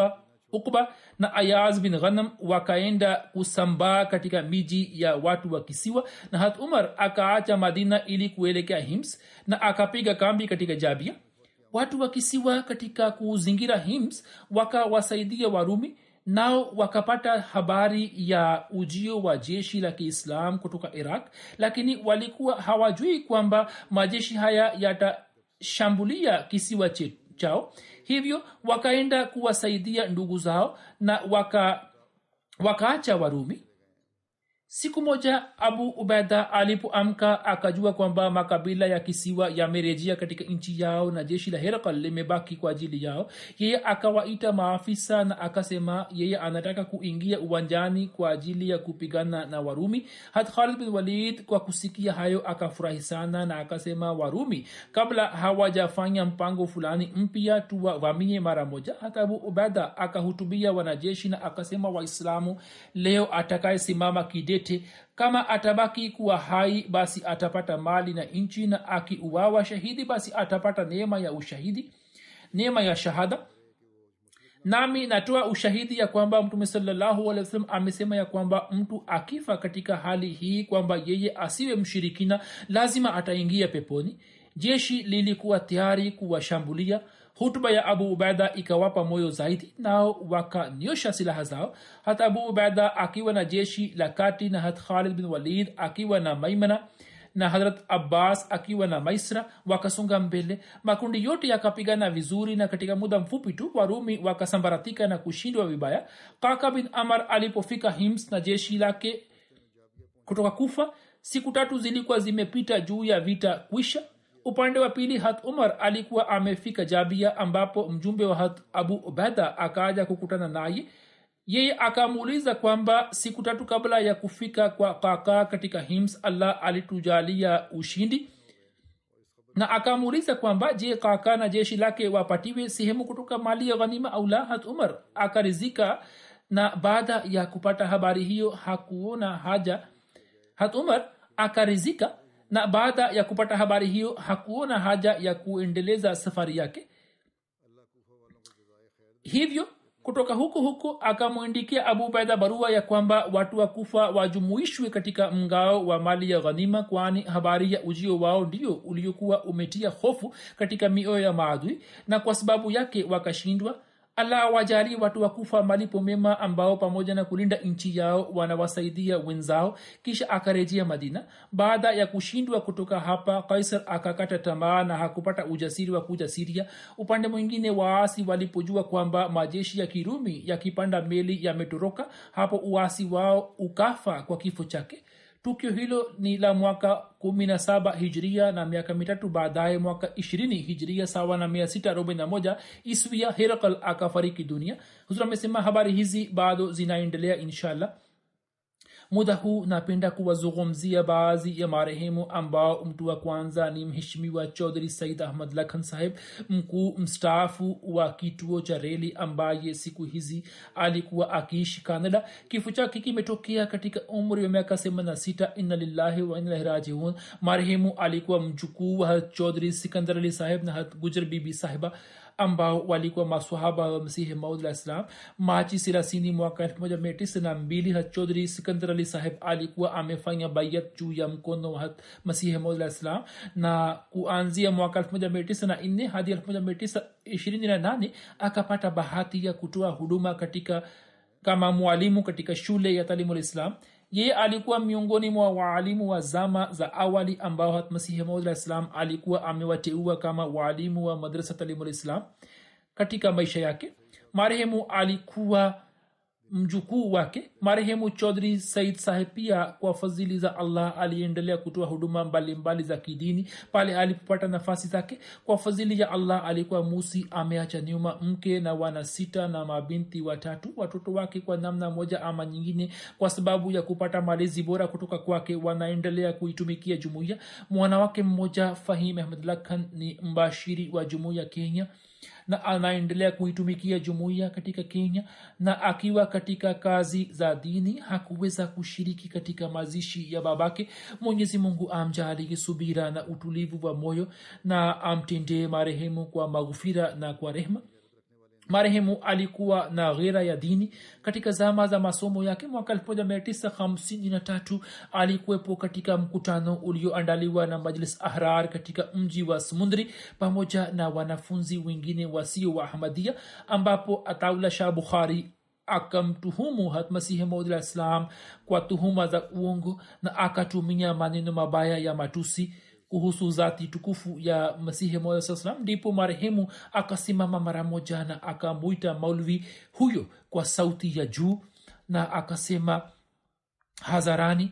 Ukba na Ayaz bin Ghanam wakaenda kusambaa katika miji ya watu wa kisiwa, na Hazrat Umar akaacha Madina ili kuelekea Hims na akapiga kambi katika Jabia. Watu wa kisiwa katika kuzingira Hims wakawasaidia Warumi, nao wakapata habari ya ujio wa jeshi la Kiislam kutoka Iraq, lakini walikuwa hawajui kwamba majeshi haya yatashambulia kisiwa chao. Hivyo wakaenda kuwasaidia ndugu zao na waka wakaacha Warumi. Siku moja Abu Ubaida alipoamka akajua kwamba makabila ya kisiwa yamerejea katika nchi yao na jeshi la Herakal limebaki kwa ajili yao. Yeye akawaita maafisa na akasema yeye anataka kuingia uwanjani kwa ajili ya kupigana na Warumi. Hazrat Khalid bin Walid kwa kusikia hayo akafurahi sana na akasema, Warumi kabla hawajafanya mpango fulani mpya tuwavamie mara moja. Hata Abu Ubaida akahutubia wanajeshi na akasema, Waislamu leo atakayesimama kidete kama atabaki kuwa hai basi atapata mali na nchi, na akiuawa shahidi basi atapata neema ya ushahidi, neema ya shahada. Nami natoa ushahidi ya kwamba Mtume sallallahu alaihi wasallam amesema ya kwamba mtu akifa katika hali hii kwamba yeye asiwe mshirikina lazima ataingia peponi. Jeshi lilikuwa tayari kuwashambulia. Hutuba ya Abu Ubaida ikawapa moyo zaidi, nao wakanyosha silaha zao. Hata Abu Ubaida akiwa na jeshi la kati na Hazrat Khalid bin Walid akiwa na Maimana na Hazrat Abbas akiwa na Maisra wakasonga mbele. Makundi yote yakapigana vizuri na katika muda mfupi tu Warumi wakasambaratika na kushindwa vibaya. Kaka bin Amr alipofika Hims na jeshi lake kutoka Kufa, siku tatu zilikuwa zimepita juu ya vita kwisha. Upande wa pili Hazrat Umar alikuwa amefika Jabia ambapo mjumbe wa Hazrat Abu Ubaida akaja kukutana naye. Yeye akamuuliza kwamba siku tatu kabla ya kufika kwa kaka katika Hims Allah alitujalia ushindi, na akamuuliza kwamba je, kaka na jeshi lake wapatiwe sehemu kutoka mali ya ghanima au la. Hazrat Umar akaridhika, na baada ya kupata habari hiyo hakuona haja Hazrat Umar akaridhika na baada ya kupata habari hiyo hakuona haja ya kuendeleza safari yake. Hivyo kutoka huko huko akamwandikia Abu Ubaida barua ya kwamba watu wa Kufa wajumuishwe katika mgao wa mali ya ghanima, kwani habari ya ujio wao ndio uliokuwa umetia hofu katika mioyo ya maadui, na kwa sababu yake wakashindwa. Allah wajali watu wa Kufa malipo mema ambao pamoja na kulinda nchi yao wanawasaidia wenzao. Kisha akarejea Madina. Baada ya kushindwa kutoka hapa, Kaisar akakata tamaa na hakupata ujasiri wa kuja Syria. Upande mwingine waasi walipojua kwamba majeshi ya Kirumi yakipanda meli yametoroka, hapo uasi wao ukafa kwa kifo chake. Tukio hilo ni la mwaka kumi na saba hijria, na miaka mitatu baadaye mwaka ishirini hijria sawa na mia sita arobaini na moja iswia Herakal akafariki dunia. Huzur amesema habari hizi bado zinaendelea inshallah. Muda huu napenda kuwazungumzia baadhi ya marehemu ambao mtu wa kwanza ni mheshimiwa Chaudhry Said Ahmad Lakhan Sahib, mkuu mstaafu wa kituo cha reli ambaye siku hizi alikuwa akiishi Canada. Kifo chake kimetokea katika umri wa miaka themanini na sita. Inna lillahi wa inna ilaihi rajiun. Marehemu alikuwa mjukuu wa Chaudhry Sikandar Ali Sahib na Gujar Bibi Sahiba ambao walikuwa maswahaba wa Masihi Maud al-Islam. Machi thelathini mwaka elfu moja mia tisa na mbili Chaudhry Sikandar Ali Sahib alikuwa amefanya bayat juu ya mkono wa Masihi Maud al-Islam, na kuanzia mwaka elfu moja mia tisa na nne hadi elfu moja mia tisa ishirini na nane akapata bahati ya kutoa huduma katika kama mwalimu katika shule ya Talimul Islam. Yeye alikuwa miongoni mwa waalimu wa zama za awali ambao Hazrat Masihi Maud al-Islam alikuwa amewateua kama waalimu wa madrasa Talimul Islam. Katika maisha yake marehemu alikuwa mjukuu wake marehemu Chaudhry Said Sahib pia kwa fadhili za Allah aliendelea kutoa huduma mbalimbali za kidini pale alipopata nafasi zake. Kwa fadhili ya Allah alikuwa musi ameacha nyuma mke na wana sita na mabinti watatu. Watoto wake kwa namna moja ama nyingine, kwa sababu ya kupata malezi bora kutoka kwake, wanaendelea kuitumikia jumuiya. Mwana wake mmoja Fahim Ahmad Lakhan ni mbashiri wa jumuiya Kenya na anaendelea kuitumikia jumuiya katika Kenya, na akiwa katika kazi za dini hakuweza kushiriki katika mazishi ya babake. Mwenyezi Mungu amjalie subira na utulivu wa moyo na amtendee marehemu kwa maghfira na kwa rehema. marehemu alikuwa na ghera ya dini. Katika zama za masomo yake mwaka elfu moja mia tisa hamsini na tatu alikuwepo katika mkutano ulioandaliwa na Majlis Ahrar katika mji wa Samundri pamoja na wanafunzi wengine wasio wa Ahmadiyya, ambapo Ataullah Shah Bukhari akamtuhumu Hazrat Masihi Maud alayhi salam kwa tuhuma za uongo na akatumia maneno mabaya ya matusi kuhusu zati tukufu ya Masihi Maud alayhi salam. Ndipo marehemu akasimama mara moja na akamuita maulvi huyo kwa sauti ya juu na akasema, hadharani,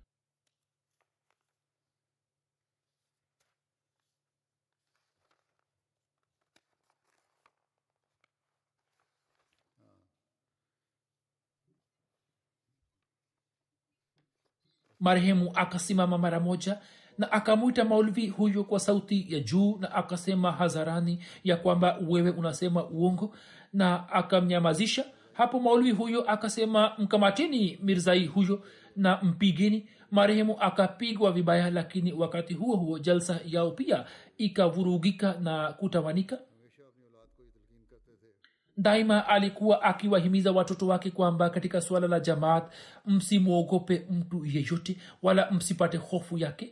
marehemu akasimama mara moja na akamuita maulvi huyo kwa sauti ya juu na akasema hadharani ya kwamba wewe unasema uongo, na akamnyamazisha. Hapo maulvi huyo akasema, mkamateni Mirzai huyo na mpigeni. Marehemu akapigwa vibaya, lakini wakati huo huo jalsa yao pia ikavurugika na kutawanika. Daima alikuwa akiwahimiza watoto wake kwamba katika suala la jamaat msimwogope mtu yeyote wala msipate hofu yake.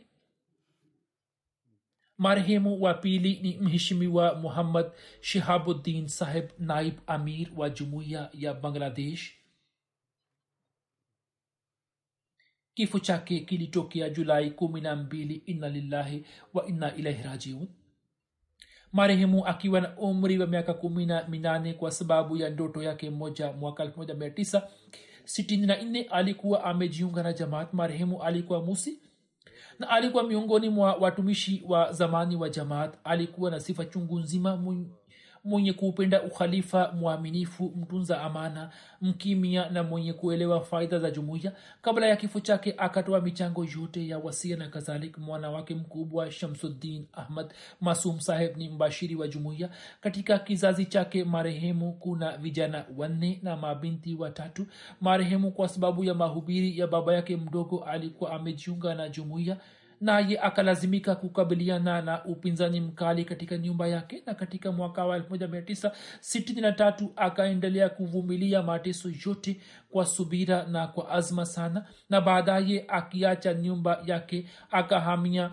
Marehemu wa pili ni mheshimiwa Muhammad Shihabuddin Sahib, naib amir wa Jumuiya ya Bangladesh. Kifo chake kilitokea Julai kumi na mbili. Inna lillahi wa inna ilaihi rajiun. Marehemu akiwa na umri wa miaka kumi na minane kwa sababu ya ndoto yake moja mwaka elfu moja mia tisa sitini na nne alikuwa amejiunga na jamaat. Marehemu alikuwa musi na alikuwa miongoni mwa watumishi wa zamani wa jamaat. Alikuwa na sifa chungu nzima: mwenye kupenda ukhalifa, mwaminifu, mtunza amana, mkimya na mwenye kuelewa faida za jumuiya. Kabla ya kifo chake akatoa michango yote ya wasia na kadhalika. Mwana wake mkubwa Shamsuddin Ahmad Masum Saheb ni mbashiri wa jumuiya. Katika kizazi chake marehemu kuna vijana wanne na mabinti watatu. Marehemu kwa sababu ya mahubiri ya baba yake mdogo alikuwa amejiunga na jumuiya, naye akalazimika kukabiliana na upinzani mkali katika nyumba yake, na katika mwaka wa elfu moja mia tisa sitini na tatu akaendelea kuvumilia mateso yote kwa subira na kwa azma sana, na baadaye akiacha nyumba yake akahamia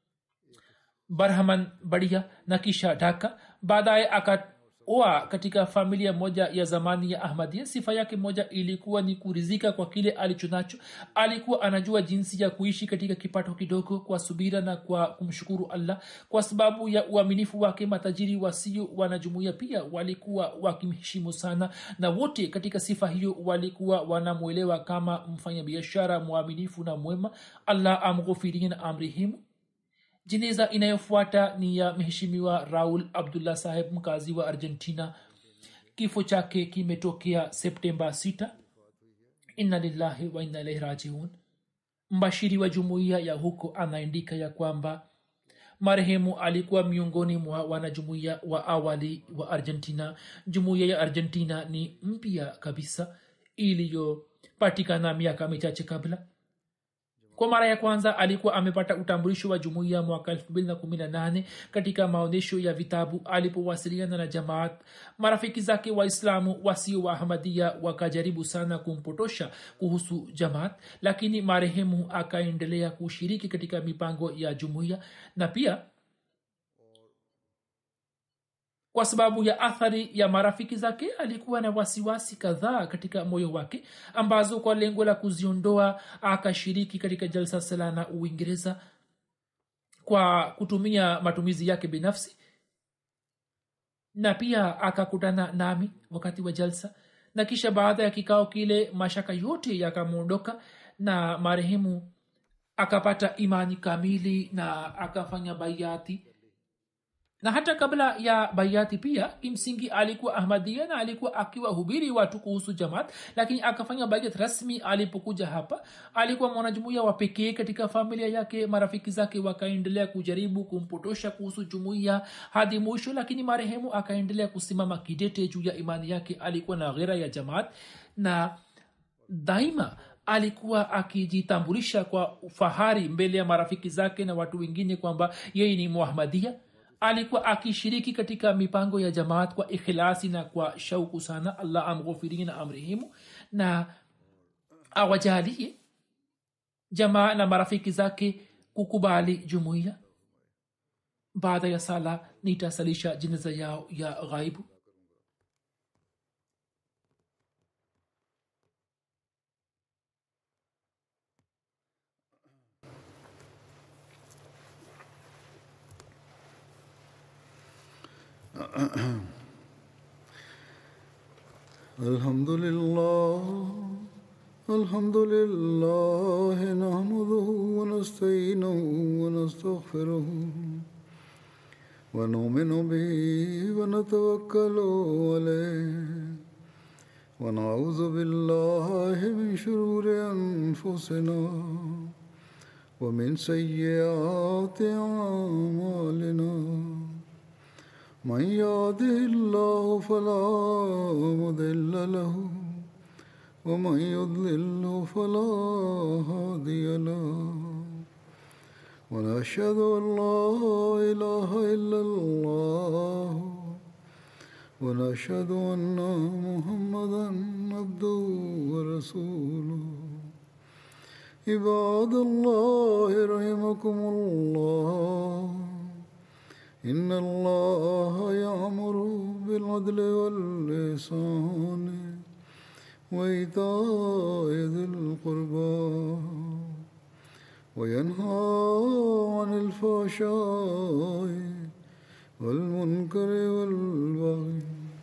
Barhaman Badia na kisha Dhaka. Baadaye akaoa katika familia moja ya zamani ya Ahmadiyya. Sifa yake moja ilikuwa ni kuridhika kwa kile alichonacho. Alikuwa anajua jinsi ya kuishi katika kipato kidogo kwa subira na kwa kumshukuru Allah. Kwa sababu ya uaminifu wake, matajiri wasio wanajumuiya pia walikuwa wakimheshimu sana, na wote katika sifa hiyo walikuwa wanamuelewa kama mfanyabiashara mwaminifu na mwema. Allah amghufirie na amrihimu. Jeneza inayofuata ni ya mheshimiwa Raul Abdullah Saheb, mkazi wa Argentina. Kifo chake kimetokea Septemba sita. Inna lillahi wa inna ilaihi rajiun. Mbashiri wa jumuiya ya huko anaandika ya kwamba marehemu alikuwa miongoni mwa wanajumuiya wa awali wa Argentina. Jumuiya ya Argentina ni mpya kabisa, iliyopatikana miaka michache kabla. Kwa mara ya kwanza alikuwa amepata utambulisho wa jumuiya mwaka elfu mbili kumi na nane katika maonyesho ya vitabu alipowasiliana na jamaat. Marafiki zake waislamu wasio wa Ahmadiyya wakajaribu sana kumpotosha kuhusu jamaat, lakini marehemu akaendelea kushiriki katika mipango ya jumuiya, na pia kwa sababu ya athari ya marafiki zake alikuwa na wasiwasi kadhaa katika moyo wake, ambazo kwa lengo la kuziondoa akashiriki katika jalsa salana Uingereza kwa kutumia matumizi yake binafsi, na pia akakutana nami wakati wa jalsa. Na kisha baada ya kikao kile mashaka yote yakamuondoka na marehemu akapata imani kamili na akafanya bayati. Na hata kabla ya bayati pia kimsingi alikuwa Ahmadiyya na alikuwa akiwa hubiri watu kuhusu jamaat, lakini akafanya bayat rasmi alipokuja hapa. Alikuwa mwanajumuiya wa pekee katika familia yake. Marafiki zake wakaendelea kujaribu kumpotosha kuhusu jumuiya hadi mwisho, lakini marehemu akaendelea kusimama kidete juu ya imani yake. Alikuwa na ghera ya jamaat na daima alikuwa akijitambulisha kwa fahari mbele ya marafiki zake na watu wengine kwamba yeye ni Muhammadiyya. alikuwa akishiriki katika mipango ya jamaat kwa ikhlasi na kwa shauku sana. Allah amghufirie na amrihimu na awajalie jamaa na marafiki zake kukubali jumuiya. baada ya sala nitasalisha jinaza yao ya ghaibu. Alhamdulillah, alhamdulillah, nahmaduhu wa nasta'inuhu wa nastaghfiruhu wa nu'minu bihi wa natawakkalu alayhi wa na'udhu billahi min shururi anfusina wa min sayyiati a'malina. من يهده الله فلا مضل له ومن يضلل فلا هادي له ونشهد أن لا إله إلا الله ونشهد أن محمدا عبده ورسوله. عباد الله رحمكم الله، إن الله يأمر بالعدل والإحسان وإيتاء ذي القربى وينهى عن الفحشاء والمنكر والبغي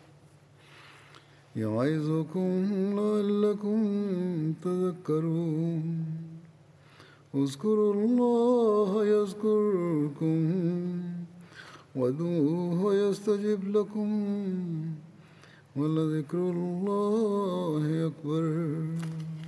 يعظكم لعلكم تذكرون. اذكروا الله يذكركم وادعوه يستجب لكم ولذكر الله أكبر.